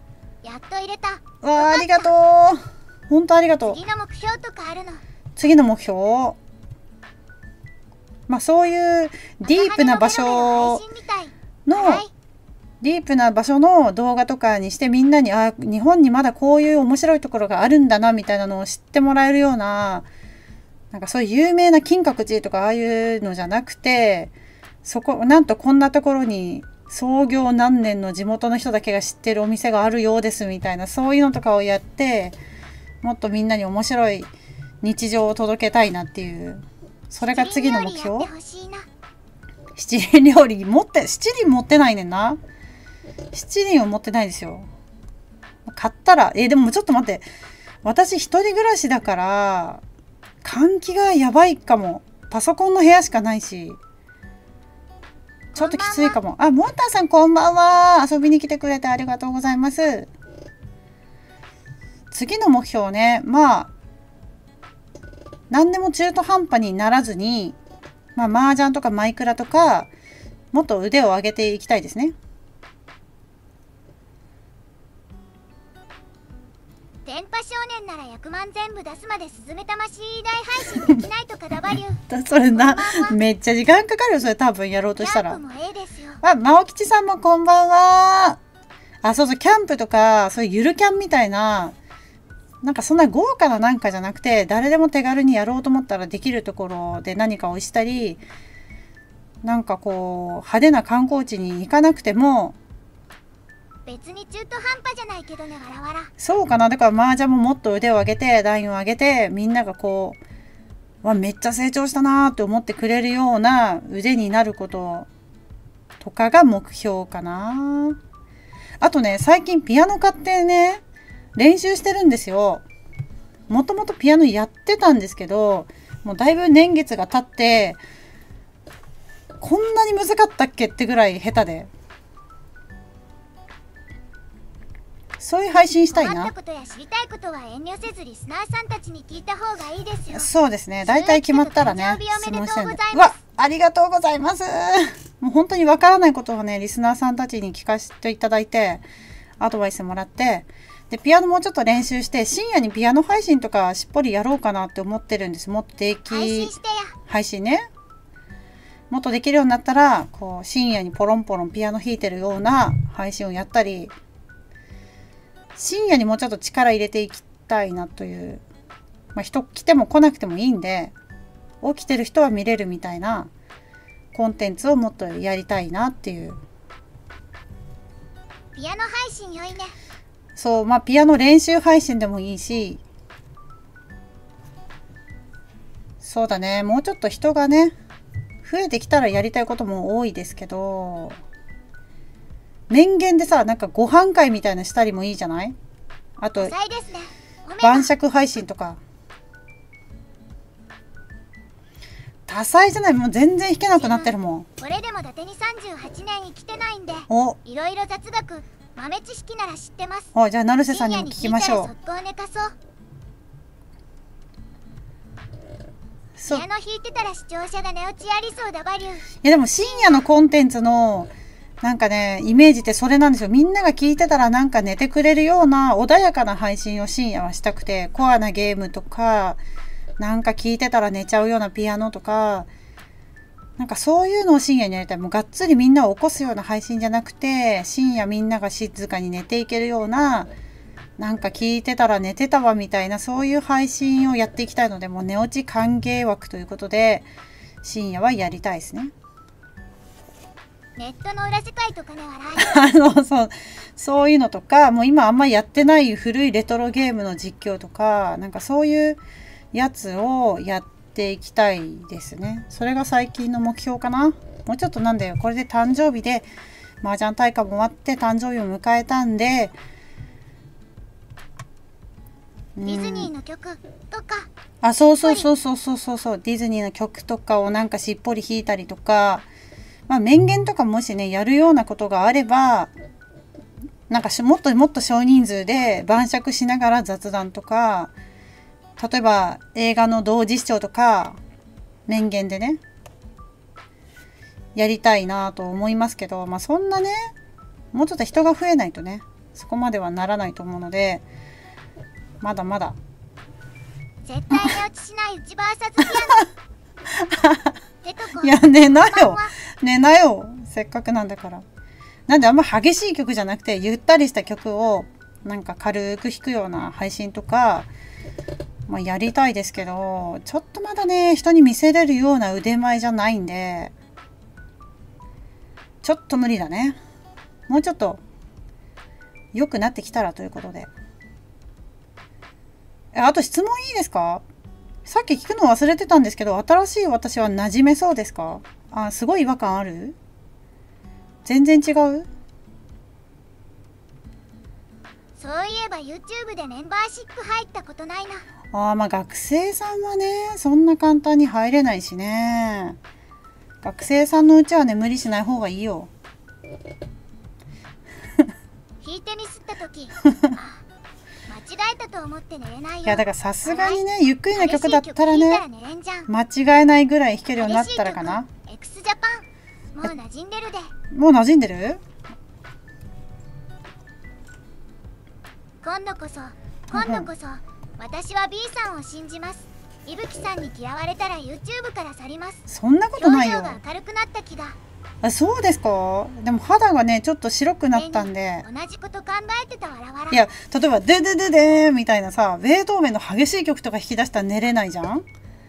やっと入れた。 わあ、ありがとう。本当ありがとう。 次の目標とかあるの？ 次の目標、まあそういうディープな場所のディープな場所の動画とかにしてみんなに、あ、日本にまだこういう面白いところがあるんだなみたいなのを知ってもらえるような、なんかそういう有名な金閣寺とかああいうのじゃなくて、そこなんとこんなところに創業何年の地元の人だけが知ってるお店があるようですみたいな、そういうのとかをやって、もっとみんなに面白い日常を届けたいなっていう、それが次の目標。七輪料理持って七輪持ってないねんな。七輪を持ってないですよ。買ったら、えー、でもちょっと待って、私一人暮らしだから換気がやばいかも。パソコンの部屋しかないし、ちょっときついかも。あ、モーターさんこんばんは。遊びに来てくれてありがとうございます。次の目標ね、まあ何でも中途半端にならずに、まあ麻雀とかマイクラとかもっと腕を上げていきたいですね。 電波少年ならひゃくまん全部出すまでスズメ魂大配信できないとかダバリュそれな、めっちゃ時間かかるよそれ、多分やろうとしたら。 キャンプもええですよ。 あ、まおきちさんもこんばんは。あ、そうそう、キャンプとかそういうゆるキャンみたいな、なんかそんな豪華ななんかじゃなくて、誰でも手軽にやろうと思ったらできるところで何かをしたり、なんかこう派手な観光地に行かなくても、 別に中途半端じゃないけどね、わらわら。 そうかな。だから麻雀ももっと腕を上げて、ラインを上げて、みんながこう、わ、めっちゃ成長したなーって思ってくれるような腕になることとかが目標かな。あとね、最近ピアノ買ってね、練習してるんですよ。もともとピアノやってたんですけど、もうだいぶ年月が経って、こんなに難かったっけってぐらい下手で。そういう配信したいな。 困ったことや知りたいことは遠慮せずリスナーさんたちに聞いた方がいいですよ。 そうですね。大体決まったらね、質問してるんで。わ、ありがとうございます。もう本当にわからないことをね、リスナーさんたちに聞かせていただいて、アドバイスもらって、でピアノもちょっと練習して、深夜にピアノ配信とかしっぽりやろうかなって思ってるんです。もっと定期配信してや。 配信ね。もっとできるようになったら、こう深夜にポロンポロンピアノ弾いてるような配信をやったり、深夜にもうちょっと力入れていきたいなという、まあ、人来ても来なくてもいいんで、起きてる人は見れるみたいなコンテンツをもっとやりたいなっていう。 ピアノ配信良いね。 そう、まあピアノ練習配信でもいいし、そうだね、もうちょっと人がね増えてきたらやりたいことも多いですけど、面言でさ、なんかご飯会みたいなしたりもいいじゃない？あと晩酌配信とか。多彩じゃない、もう全然弾けなくなってるもん。 これでも伊達にさんじゅうはちねん生きてないんで、 お、 いろいろ雑学豆知識なら知ってます。 お、じゃあ成瀬さんにも聞きましょう。 ピアノ弾いてたら視聴者が寝落ちありそうだバリュー。いやでも深夜のコンテンツのなんかね、イメージってそれなんですよ。みんなが聞いてたらなんか寝てくれるような穏やかな配信を深夜はしたくて、コアなゲームとか、なんか聞いてたら寝ちゃうようなピアノとか、なんかそういうのを深夜にやりたい。もうがっつりみんなを起こすような配信じゃなくて、深夜みんなが静かに寝ていけるような、なんか聞いてたら寝てたわみたいな、そういう配信をやっていきたいので、もう寝落ち歓迎枠ということで、深夜はやりたいですね。 ネットの裏世界とかね、笑いあのそうそういうのとか、もう今あんまりやってない古いレトロゲームの実況とか、なんかそういうやつをやっていきたいですね。それが最近の目標かな。もうちょっとなんだよ、これで誕生日で麻雀大会も終わって誕生日を迎えたんで、 ディズニーの曲とか、 あ、そうそうそうそうそうそうそう、ディズニーの曲とかをなんかしっぽり弾いたりとか、まあ面言とかもしねやるようなことがあれば、なんかもっともっと少人数で晩酌しながら雑談とか、例えば映画の同時視聴とか面言でねやりたいなと思いますけど、まあそんなね、もうちょっと人が増えないとね、 そこまではならないと思うので、まだまだ。 絶対寝落ちしない内バーサスピアノ。 いや、寝なよ寝なよ、せっかくなんだから。なんであんま激しい曲じゃなくて、ゆったりした曲をなんか軽く弾くような配信とか、まあ、やりたいですけど、ちょっとまだね、人に見せれるような腕前じゃないんで、ちょっと無理だね。もうちょっと良くなってきたらということで。あと質問いいですか？さっき聞くの忘れてたんですけど、新しい私は馴染めそうですか？あ、すごい違和感ある？全然違う？ そういえば YouTube でメンバーシップ入ったことないな。 ああ、まあ学生さんはね、そんな簡単に入れないしね。学生さんのうちはね、無理しない方がいいよ。 弾いてミスった時間違えたと思って寝れないよ。 いやだからさすがにね、ゆっくりな曲だったらね、間違えないぐらい弾けるようになったらかな。 X ジャパンもう馴染んでるで。 もう馴染んでる？ 今度こそ今度こそ私は B さんを信じます。いぶきさんに嫌われたら YouTube から去ります。 そんなことないよ。 表情が明るくなった気が。 あ、そうですか？でも肌がねちょっと白くなったんで。 同じこと考えてたわらわら。 いや、例えばデデデデーみたいなさ、ベートーベンの激しい曲とか弾き出したら寝れないじゃん。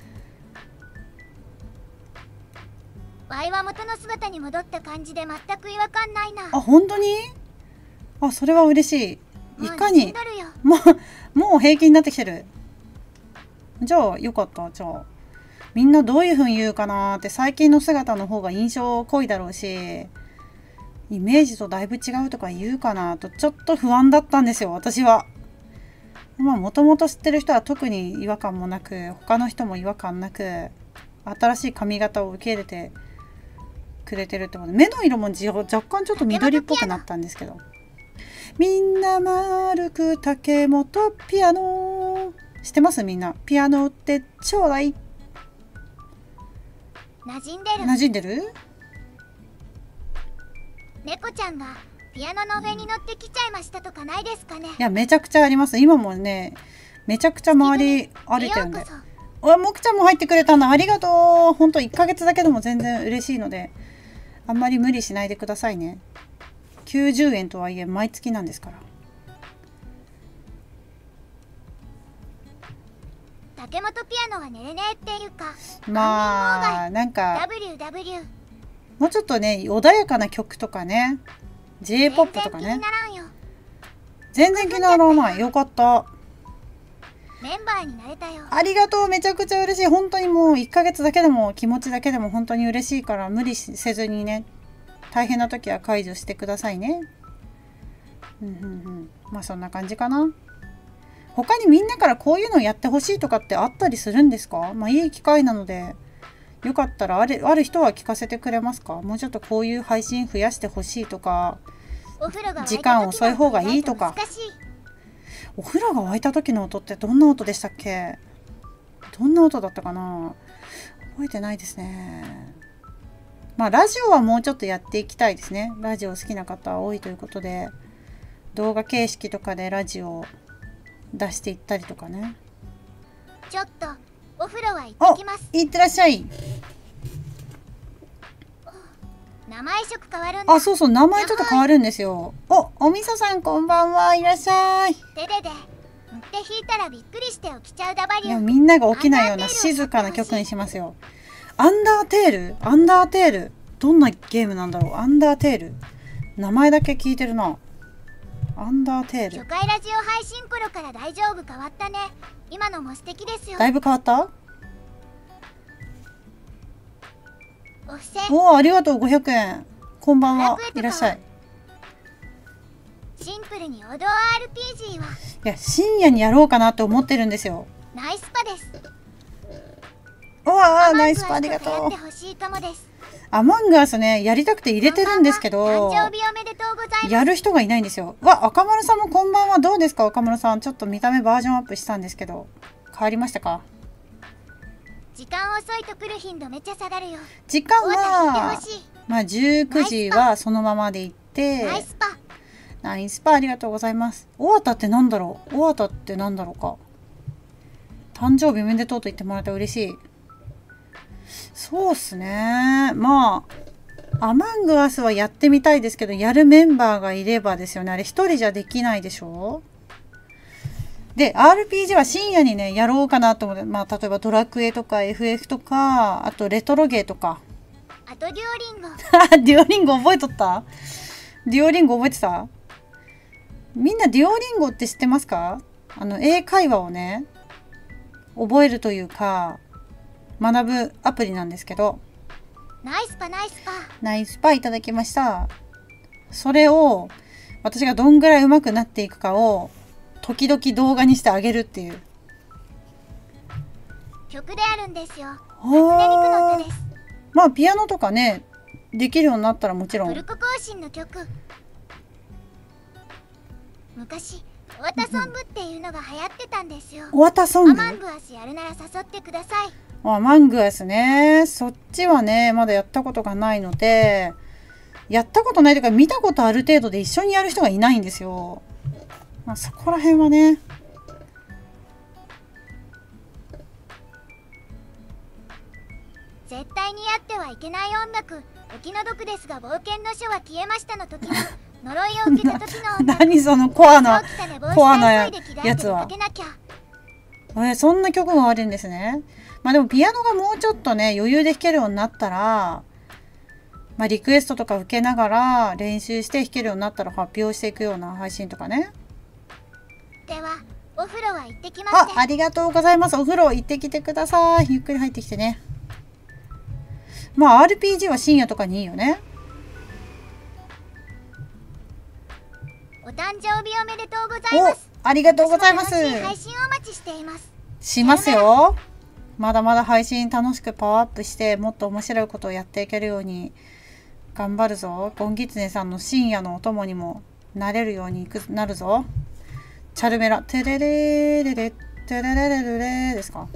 ワイは元の姿に戻った感じで全く違和感ないな。 あ、本当に？あ、それは嬉しい。いかにもうもう平気になってきてる。じゃあよかった。じゃあみんなどういう風に言うかなって、最近の姿の方が印象濃いだろうし、イメージとだいぶ違うとか言うかなとちょっと不安だったんですよ、私は。まあもともと知ってる人は特に違和感もなく、他の人も違和感なく、新しい髪型を受け入れてくれてるってことで、目の色も若干ちょっと緑っぽくなったんですけど。みんな丸く竹本ピアノ知ってます？みんなピアノってちょうだい。 馴染んでる。 馴染んでる？ 猫ちゃんがピアノの上に乗ってきちゃいましたとかないですかね？ いや、めちゃくちゃあります。今もね、めちゃくちゃ周り歩いてるんで。あ、もくちゃんも入ってくれたんだ。ありがとう。ほんといっかげつだけでも全然嬉しいので、あんまり無理しないでくださいね。きゅうじゅうえんとはいえ毎月なんですから。 竹本ピアノは寝れねえっていうか、 まあなんかダブリューダブリューもうちょっとね穏やかな曲とかね、 ジェイポップ とかね。全然気にならない。よかった。 メンバーになれたよ。 ありがとう。めちゃくちゃ嬉しい。本当にもういっかげつだけでも気持ちだけでも本当に嬉しいから、無理せずにね、大変な時は解除してくださいね。うんうんうん。まあそんな感じかな。他にみんなからこういうのやってほしいとかってあったりするんですか？まあいい機会なので、よかったらある、ある人は聞かせてくれますか？もうちょっとこういう配信増やしてほしいとか、時間遅い方がいいとか。お風呂が沸いた時の音ってどんな音でしたっけ？どんな音だったかな？覚えてないですね。まあラジオはもうちょっとやっていきたいですね。ラジオ好きな方多いということで、動画形式とかでラジオを出していったりとかね。 ちょっとお風呂は行ってきます。 いってらっしゃい。 名前色変わるんだ。 あ、そうそう、名前ちょっと変わるんですよ。お、おみそさんこんばんは。いらっしゃい。 デデデって弾いたらびっくりして起きちゃうダバリュー。 いや、みんなが起きないような静かな曲にしますよ。アンダーテール？アンダーテールどんなゲームなんだろう。アンダーテール名前だけ聞いてるな。アンダーテール。 初回ラジオ配信頃から大丈夫変わったね。今のも素敵ですよ。 だいぶ変わった？ お布施。 おお、ありがとう。ごひゃくえん。こんばんは。いらっしゃい。 シンプルに王道 アールピージー は。 いや、深夜にやろうかなって思ってるんですよ。 ナイスパです。 うわあ、ナイスパありがとう。アマングアスね、やりたくて入れてるんですけど、やる人がいないんですよ。わ、赤丸さんもこんばんは。どうですか赤丸さん。ちょっと見た目バージョンアップしたんですけど、変わりましたか？ 時間遅いと来る頻度めっちゃ下がるよ。 時間は、まあじゅうくじはそのままで行って、 ナイスパーありがとうございます。おわたってなんだろうおわたってなんだろうか。誕生日おめでとうと言ってもらえたら嬉しい。そうっすね。まあ、アマングアスはやってみたいですけど、やるメンバーがいればですよね。あれ一人じゃできないでしょ。で、アールピージー は深夜にね、やろうかなと思って、まあ、例えばドラクエとか エフエフ とか、あとレトロゲーとか。 あとデュオリンゴ。 デュオリンゴ覚えとった？デュオリンゴ覚えてた？みんなデュオリンゴって知ってますか？あの、英会話をね、覚えるというか、学ぶアプリなんですけど。 ナイスパナイスパ。 ナイスパいただきました。それを、私がどんぐらい上手くなっていくかを、時々動画にしてあげるっていう。 曲であるんですよ。初音ミクの歌です。 まあ、ピアノとかね、できるようになったらもちろん。 トルコ行進の曲。昔、オワタソングっていうのが流行ってたんですよ。 オワタソング？ アマングアスやるなら誘ってください。 アマングアスね。そっちはね、まだやったことがないので、やったことないというか、見たことある程度で一緒にやる人がいないんですよ。まあ、そこら辺はね。 絶対にやってはいけない音楽。お気の毒ですが冒険の書は消えましたの時の呪いを受けた時の音楽。 何そのコアなコアなやつは。え、そんな曲があるんですね。まあでもピアノがもうちょっとね余裕で弾けるようになったら、まあリクエストとか受けながら練習して弾けるようになったら発表していくような配信とかね。 ではお風呂は行ってきますね。 あ、ありがとうございます。お風呂行ってきてください。ゆっくり入ってきてね。まあ アールピージー は深夜とかにいいよね。 お誕生日おめでとうございます。 ありがとうございます。 配信お待ちしています。 しますよ。まだまだ配信楽しくパワーアップしてもっと面白いことをやっていけるように頑張るぞ。ゴンギツネさんの深夜のお供にもなれるようになるぞ。チャルメラテレレレレテレレレレレですか。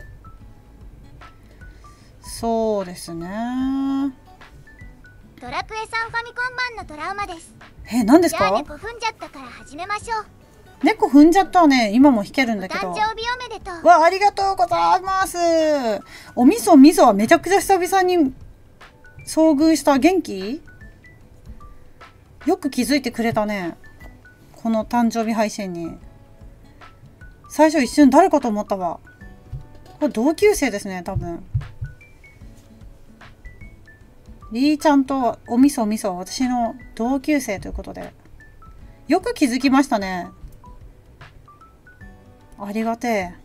そうですね。 ドラクエさんファミコン版のトラウマです。 え、何ですか？ じゃあ猫踏んじゃったから始めましょう。 猫踏んじゃったね。今も弾けるんだけど。 お誕生日おめでとう。 わ、ありがとうございます。おみそみそはめちゃくちゃ久々に遭遇した。元気？よく気づいてくれたね。この誕生日配信に。最初一瞬誰かと思ったわ。これ同級生ですね、多分。りーちゃんとおみそおみそは私の同級生ということで。よく気づきましたね。ありがてえ。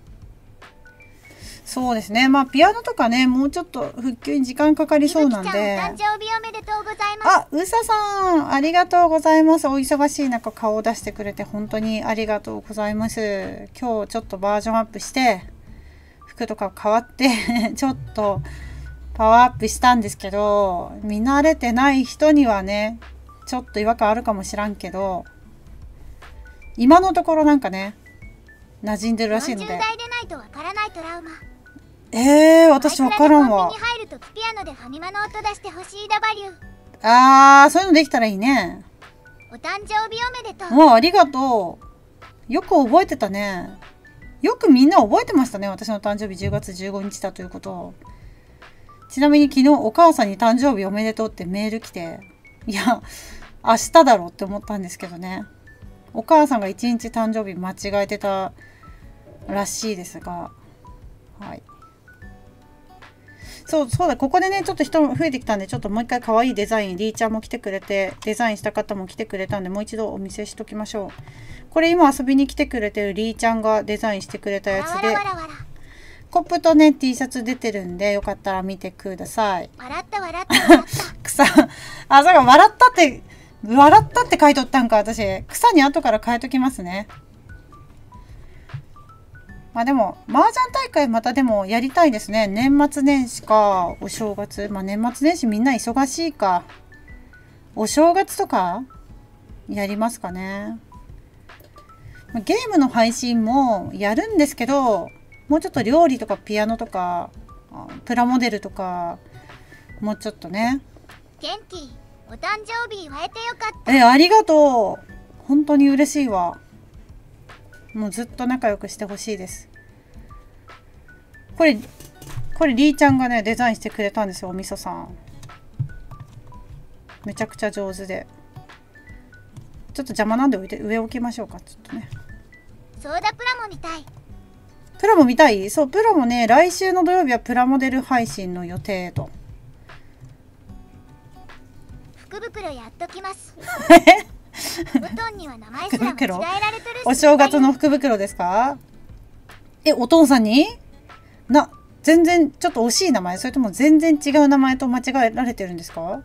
そうですね。まあピアノとかね、もうちょっと復旧に時間かかりそうなんで。 誕生日おめでとうございます。 あ、うささん、ありがとうございます。お忙しい中顔を出してくれて本当にありがとうございます。今日ちょっとバージョンアップして服とか変わってちょっとパワーアップしたんですけど、見慣れてない人にはね、ちょっと違和感あるかもしらんけど、今のところなんかね。馴染んでるらしいので。 よんじゅう代でないとわからないトラウマ。 えー、私わからんわ。 コンビニ入るとピアノでファミマの音出してほしい ダブリュー。 あー、そういうのできたらいいね。 お誕生日おめでとう。 もうありがとう。よく覚えてたね。よくみんな覚えてましたね。私の誕生日じゅうがつじゅうごにちだということを。ちなみに昨日お母さんに誕生日おめでとうってメール来て、いや、明日だろって思ったんですけどね。お母さんがいちにち誕生日間違えてたらしいですが、はい。そう、そうだ、ここでね、ちょっと人増えてきたんで、ちょっともう一回可愛いデザイン、リーちゃんも来てくれて、デザインした方も来てくれたんで、もう一度お見せしときましょう。これ今遊びに来てくれてるリーちゃんがデザインしてくれたやつで、コップとね、T シャツ出てるんで、よかったら見てください。 笑った笑った笑った。 草。あ、そうか、笑ったって、笑ったって書いとったんか、私。草に後から変えときますね。まあでも、麻雀大会またでもやりたいですね。年末年始か、お正月。まあ年末年始みんな忙しいか。お正月とかやりますかね。ゲームの配信もやるんですけど、もうちょっと料理とかピアノとか、プラモデルとか、もうちょっとね。 元気、お誕生日祝えてよかった。 え、ありがとう。 本当に嬉しいわ。もうずっと仲良くしてほしいです。これこれリーちゃんがねデザインしてくれたんですよ、おみそさん。めちゃくちゃ上手で。ちょっと邪魔なんで置いて上置きましょうか。ちょっとね。 そうだ、プラモ見たい。 プラモ見たい？そう、プラモね、来週の土曜日はプラモデル配信の予定と。 福袋やっときます。布団には名前すら間違えられてるし。 お正月の福袋ですか？え、お父さんに？な、全然ちょっと惜しい名前、それとも全然違う名前と間違えられてるんですか？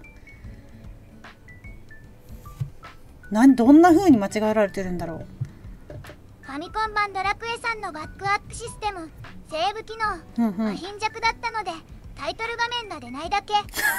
なん、どんな風に間違えられてるんだろう。 ファミコン版ドラクエさんのバックアップシステム、セーブ機能、 うんうん、 貧弱だったのでタイトル画面が出ないだけ。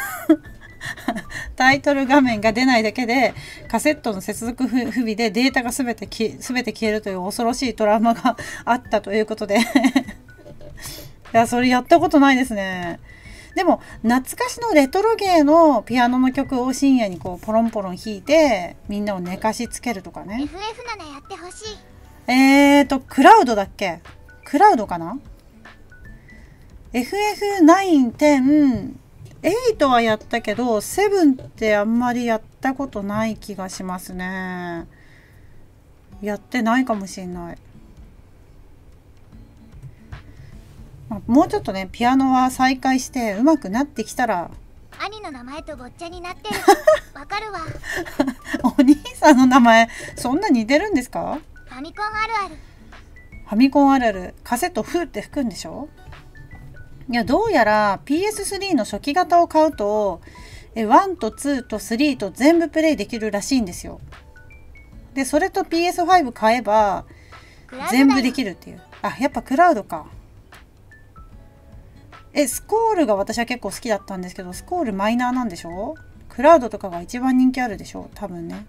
タイトル画面が出ないだけでカセットの接続不備でデータが全てき全て消えるという恐ろしいトラウマがあったということでいや、それやったことないですね。でも懐かしのレトロゲーのピアノの曲を深夜にこうポロンポロン弾いてみんなを寝かしつけるとかね。 エフエフなな やってほしい。 えーとクラウドだっけ？クラウドかな？ エフエフナイン、テン、エイトはやったけどセブンってあんまりやったことない気がしますね。やってないかもしれない。もうちょっとねピアノは再開して上手くなってきたら。 兄の名前とごっちゃになってる。わかるわ。 お兄さんの名前そんな似てるんですか？ ファミコンあるある。 ファミコンあるある。カセットフーって吹くんでしょ？いや、どうやら ピーエススリー の初期型を買うとえワンとツーとスリーと全部プレイできるらしいんですよ。でそれと ピーエスファイブ 買えば全部できるっていう。あ、やっぱクラウドか。え、スコールが私は結構好きだったんですけど、スコールマイナーなんでしょ？クラウドとかが一番人気あるでしょ多分ね。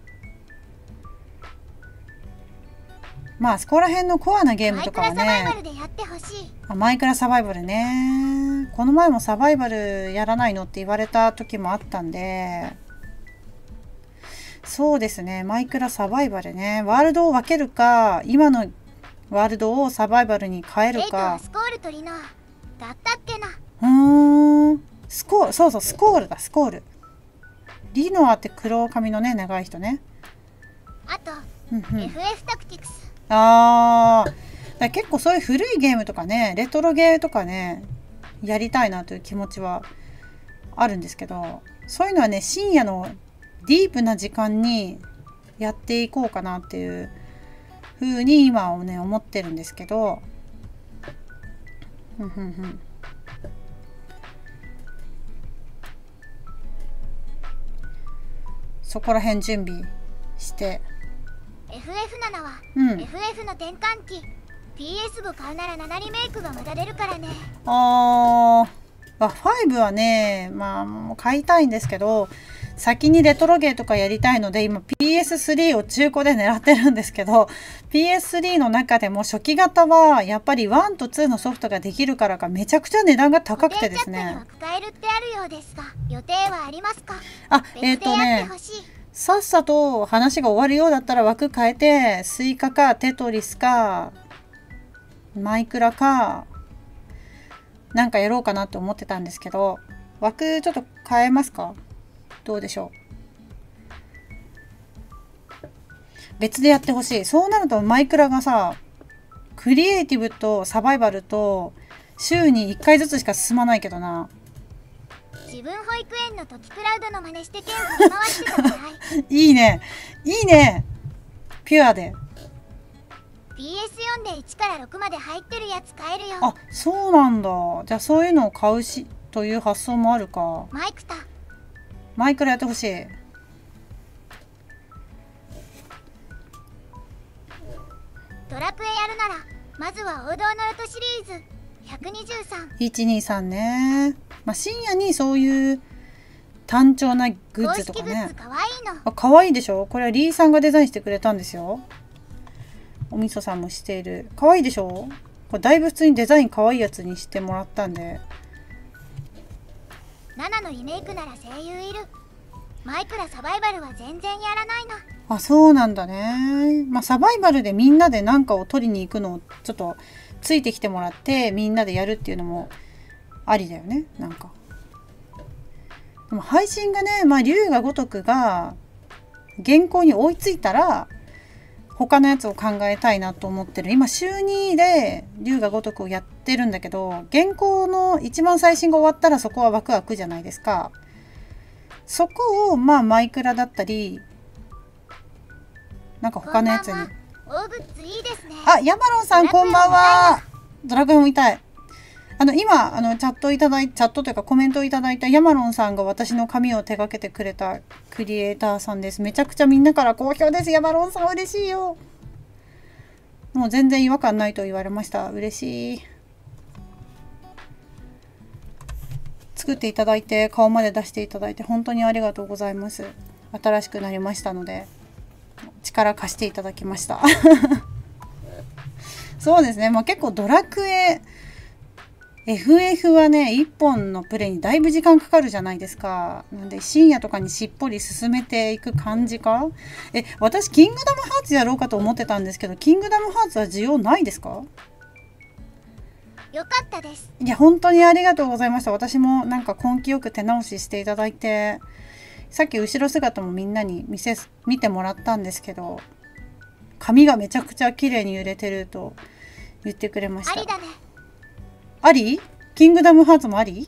まあそこら辺のコアなゲームとかはね。 マイクラサバイバルでやってほしい。 あ、マイクラサバイバルね。この前もサバイバルやらないのって言われた時もあったんで、そうですね、マイクラサバイバルね。ワールドを分けるか、今のワールドをサバイバルに変えるか。 スコールとリノアだったっけな。 うーん、スコール、そうそう、スコールだ、スコール。リノアって黒髪のね、長い人ね。 あと、 うんうん、 エフエフ タクティクス。 ああ、結構そういう古いゲームとかね、レトロゲーとかね、やりたいなという気持ちはあるんですけど、そういうのはね、深夜のディープな時間にやっていこうかなっていう風に今をね思ってるんですけど、ふんふんふん。そこら辺準備して。 エフエフなな は、うん、エフエフ の転換期。 ピーエス 部買うならななリメイクがまた出るからね。 あー、ファイブはね、まあもう買いたいんですけど、先にレトロゲーとかやりたいので今 ピーエススリー を中古で狙ってるんですけど、 ピーエススリー の中でも初期型はやっぱりワンとツーのソフトができるからかめちゃくちゃ値段が高くてですね。 使えるってあるようですが、予定はありますか？ あ、えっとね、さっさと話が終わるようだったら枠変えて、スイカかテトリスかマイクラかなんかやろうかなと思ってたんですけど、枠ちょっと変えますか？どうでしょう。別でやってほしい。そうなるとマイクラがさ、クリエイティブとサバイバルと週にいっかいずつしか進まないけどな。 自分保育園の時クラウドの真似して剣振り回してた場合いいね、いいね、ピュアでピーエスフォー でいちからろくまで入ってるやつ買えるよ。 あ、そうなんだ。じゃあそういうのを買うしという発想もあるか。 マイクタマイクラやってほしい。 ドラクエやるならまずは王道のロトシリーズひゃくにじゅうさん。 いちにさんね。まあ深夜にそういう単調なグッズとかね。 かわいいの。 あ、かわいいでしょ。これはリーさんがデザインしてくれたんですよ。おみそさんもしている。かわいいでしょ。これだいぶ普通にデザインかわいいやつにしてもらったんで。 ななのリメイクなら声優いる。マイクラサバイバルは全然やらないな。 あ、そうなんだね。まあサバイバルでみんなで何かを取りに行くのをちょっとついてきてもらってみんなでやるっていうのもありだよね。なんかでも配信がね、まあ龍が如くが原稿に追いついたら他のやつを考えたいなと思ってる。今週にで龍が如くをやってるんだけど、原稿の一番最新が終わったらそこは枠空くじゃないですか。そこをまあマイクラだったりなんか他のやつに。あ、ヤマロンさんこんばんは。ドラクエも見たい。あの今あのチャットいただいチャットというかコメントをいただいたヤマロンさんが私の髪を手掛けてくれたクリエイターさんです。めちゃくちゃみんなから好評です。ヤマロンさん嬉しいよ。もう全然違和感ないと言われました。嬉しい。作っていただいて顔まで出していただいて本当にありがとうございます。新しくなりましたので力貸していただきました。そうですね、まあ、結構ドラクエ エフエフ はねいっぽんのプレイにだいぶ時間かかるじゃないですか。なんで深夜とかにしっぽり進めていく感じか。え、私キングダムハーツやろうかと思ってたんですけど、キングダムハーツは需要ないですか？ よかったです。 いや本当にありがとうございました。私もなんか根気よく手直ししていただいて、さっき後ろ姿もみんなに見せ見てもらったんですけど、髪がめちゃくちゃ綺麗に揺れてると言ってくれました。 ありだね。 あり？キングダムハーツもあり？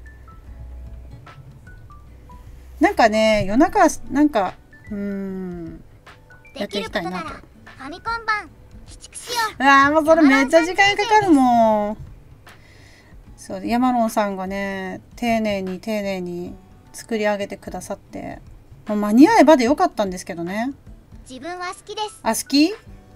なんかね、夜中なんかうーんやっていきたいなと。 ファミコン版鬼畜しよう。 うわーもうそれめっちゃ時間かかるもん。そうヤマロンさんがね丁寧に丁寧に作り上げてくださって、もう間に合えばでよかったんですけどね。 自分は好きです。 あ、好き？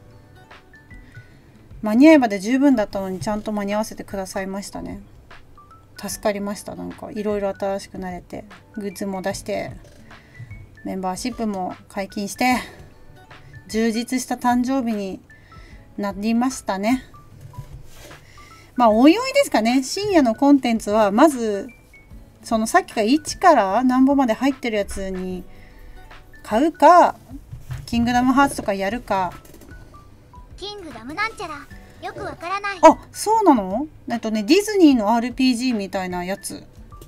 間に合えばで十分だったのにちゃんと間に合わせてくださいましたね。助かりました。なんかいろいろ新しくなれてグッズも出してメンバーシップも解禁して充実した誕生日になりましたね。まあおいおいですかね。深夜のコンテンツはまずそのさっきがいちから何本まで入ってるやつに買うか、キングダムハーツとかやるか。 キングダムなんちゃらよくわからない。 あ、そうなの？えっとねディズニーの アールピージー みたいなやつ。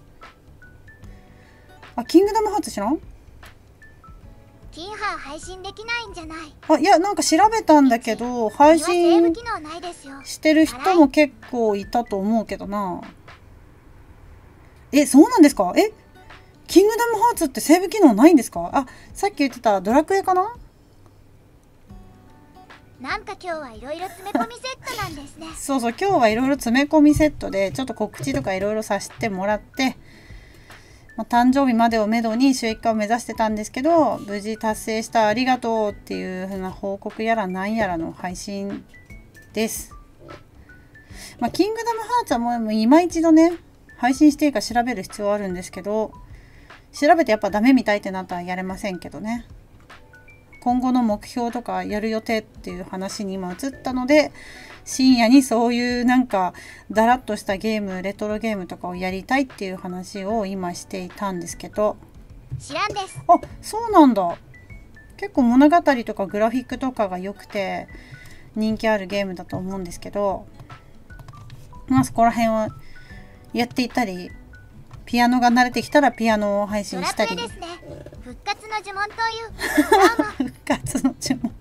あ、キングダムハーツ知らん？ キンハー配信できないんじゃない？ あ、いやなんか調べたんだけど配信してる人も結構いたと思うけどな。え、そうなんですか？え、キングダムハーツってセーブ機能ないんですか？あ、さっき言ってたドラクエかな？ なんか今日はいろいろ詰め込みセットなんですね。 そうそう、今日はいろいろ詰め込みセットでちょっと告知とかいろいろさせてもらって、まあ、誕生日までをめどに収益化を目指してたんですけど、無事達成したありがとうっていう風な報告やらなんやらの配信です。まあ、キングダムハーツはもう今一度ね配信していいか調べる必要はあるんですけど、調べてやっぱダメみたいってなったらやれませんけどね。今後の目標とかやる予定っていう話に今移ったので、深夜にそういうなんかだらっとしたゲーム、レトロゲームとかをやりたいっていう話を今していたんですけど。 知らんです。 あ、そうなんだ。結構物語とかグラフィックとかが良くて人気あるゲームだと思うんですけど、まあそこら辺をやっていたり、ピアノが慣れてきたらピアノを配信したり。 ドラクエですね。復活の呪文という復活の呪文。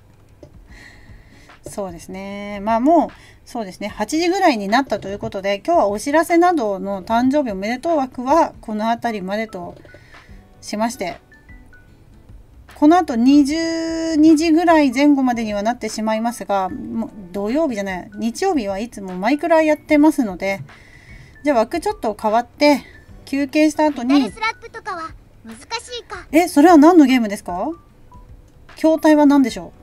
そうですね。まあもうそうですね。はちじぐらいになったということで、今日はお知らせなどの誕生日おめでとう枠はこの辺りまでとしまして、この後にじゅうにじぐらい前後までにはなってしまいますが、もう土曜日じゃない、日曜日はいつもマイクラやってますので、じゃあ枠ちょっと変わって休憩した後に。 スラップとかは難しいか。 え、それは何のゲームですか？筐体は何でしょ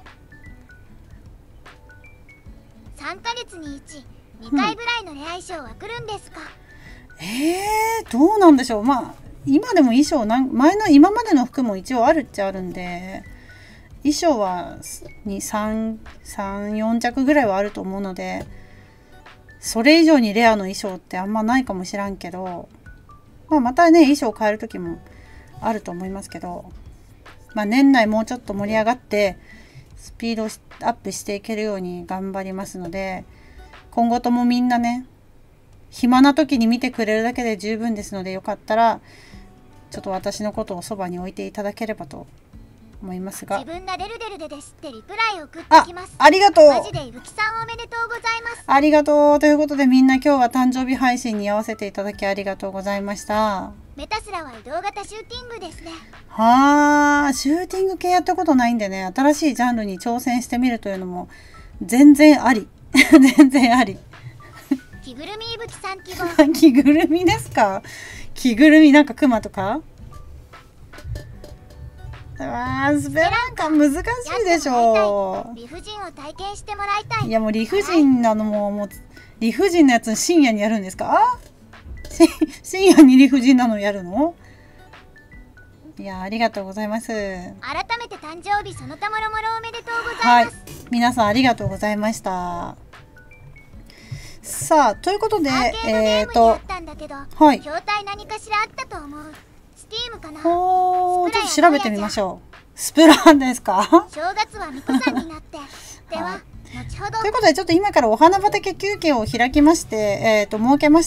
う？さんかげつにいち、にかいぐらいのレア衣装は来るんですか？ うん、えー、どうなんでしょう。まあ今でも衣装なん前の今までの服も一応あるっちゃあるんで、衣装はに、さん、さん、よんちゃくぐらいはあると思うので、それ以上にレアの衣装ってあんまないかもしらんけど、まあ、またね衣装変える時もあると思いますけど、 まあ、年内もうちょっと盛り上がってスピードアップしていけるように頑張りますので、今後ともみんなね、暇な時に見てくれるだけで十分ですので、よかったらちょっと私のことをそばに置いていただければと思いますが。 自分がデルデルでですってリプライ送ってきます。 あ、ありがとう。 マジでいぶきさんおめでとうございます。 ありがとう。ということでみんな今日は誕生日配信に合わせていただきありがとうございました。 メタスラは移動型シューティングですね。 はあ、シューティング系やったことないんでね、新しいジャンルに挑戦してみるというのも全然あり。全然あり。 着ぐるみいぶきさん希望。 着ぐるみですか？着ぐるみなんかクマとか？うわー、スペランカ難しいでしょ。 理不尽を体験してもらいたい。 いやもう理不尽なのも、もう理不尽なやつ深夜にやるんですか？あ深夜に理不尽なのやるの？いやありがとうございます。改めて誕生日その他もろもろおめでとうございます。 はい、皆さんありがとうございました。さあということで、えっとはい、 筐体何かしらあったと思う。スティームかな。 おー、ちょっと調べてみましょう。スプランですか？ 正月はみこさんになってでは、はい、後ほど。 ということでちょっと今からお花畑休憩を開きまして、えっと設けまして、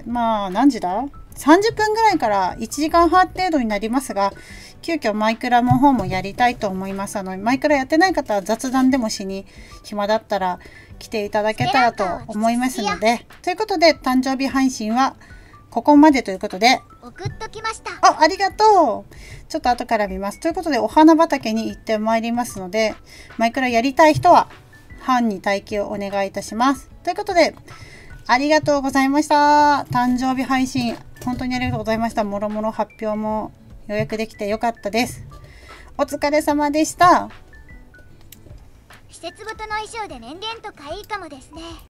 まあ何時ださんじゅっぷんぐらいからいちじかんはん程度になりますが、急遽マイクラの方もやりたいと思います。あのマイクラやってない方は雑談でもしに暇だったら来ていただけたらと思いますので、ということで誕生日配信はここまでということで、 送っときました。 あ、ありがとう。ちょっと後から見ます。ということでお花畑に行ってまいりますので、マイクラやりたい人は班に待機をお願いいたします。ということでありがとうございました。誕生日配信本当にありがとうございました。もろもろ発表も予約できてよかったです。お疲れ様でした。 季節ごとの衣装で年々とかいいかもですね。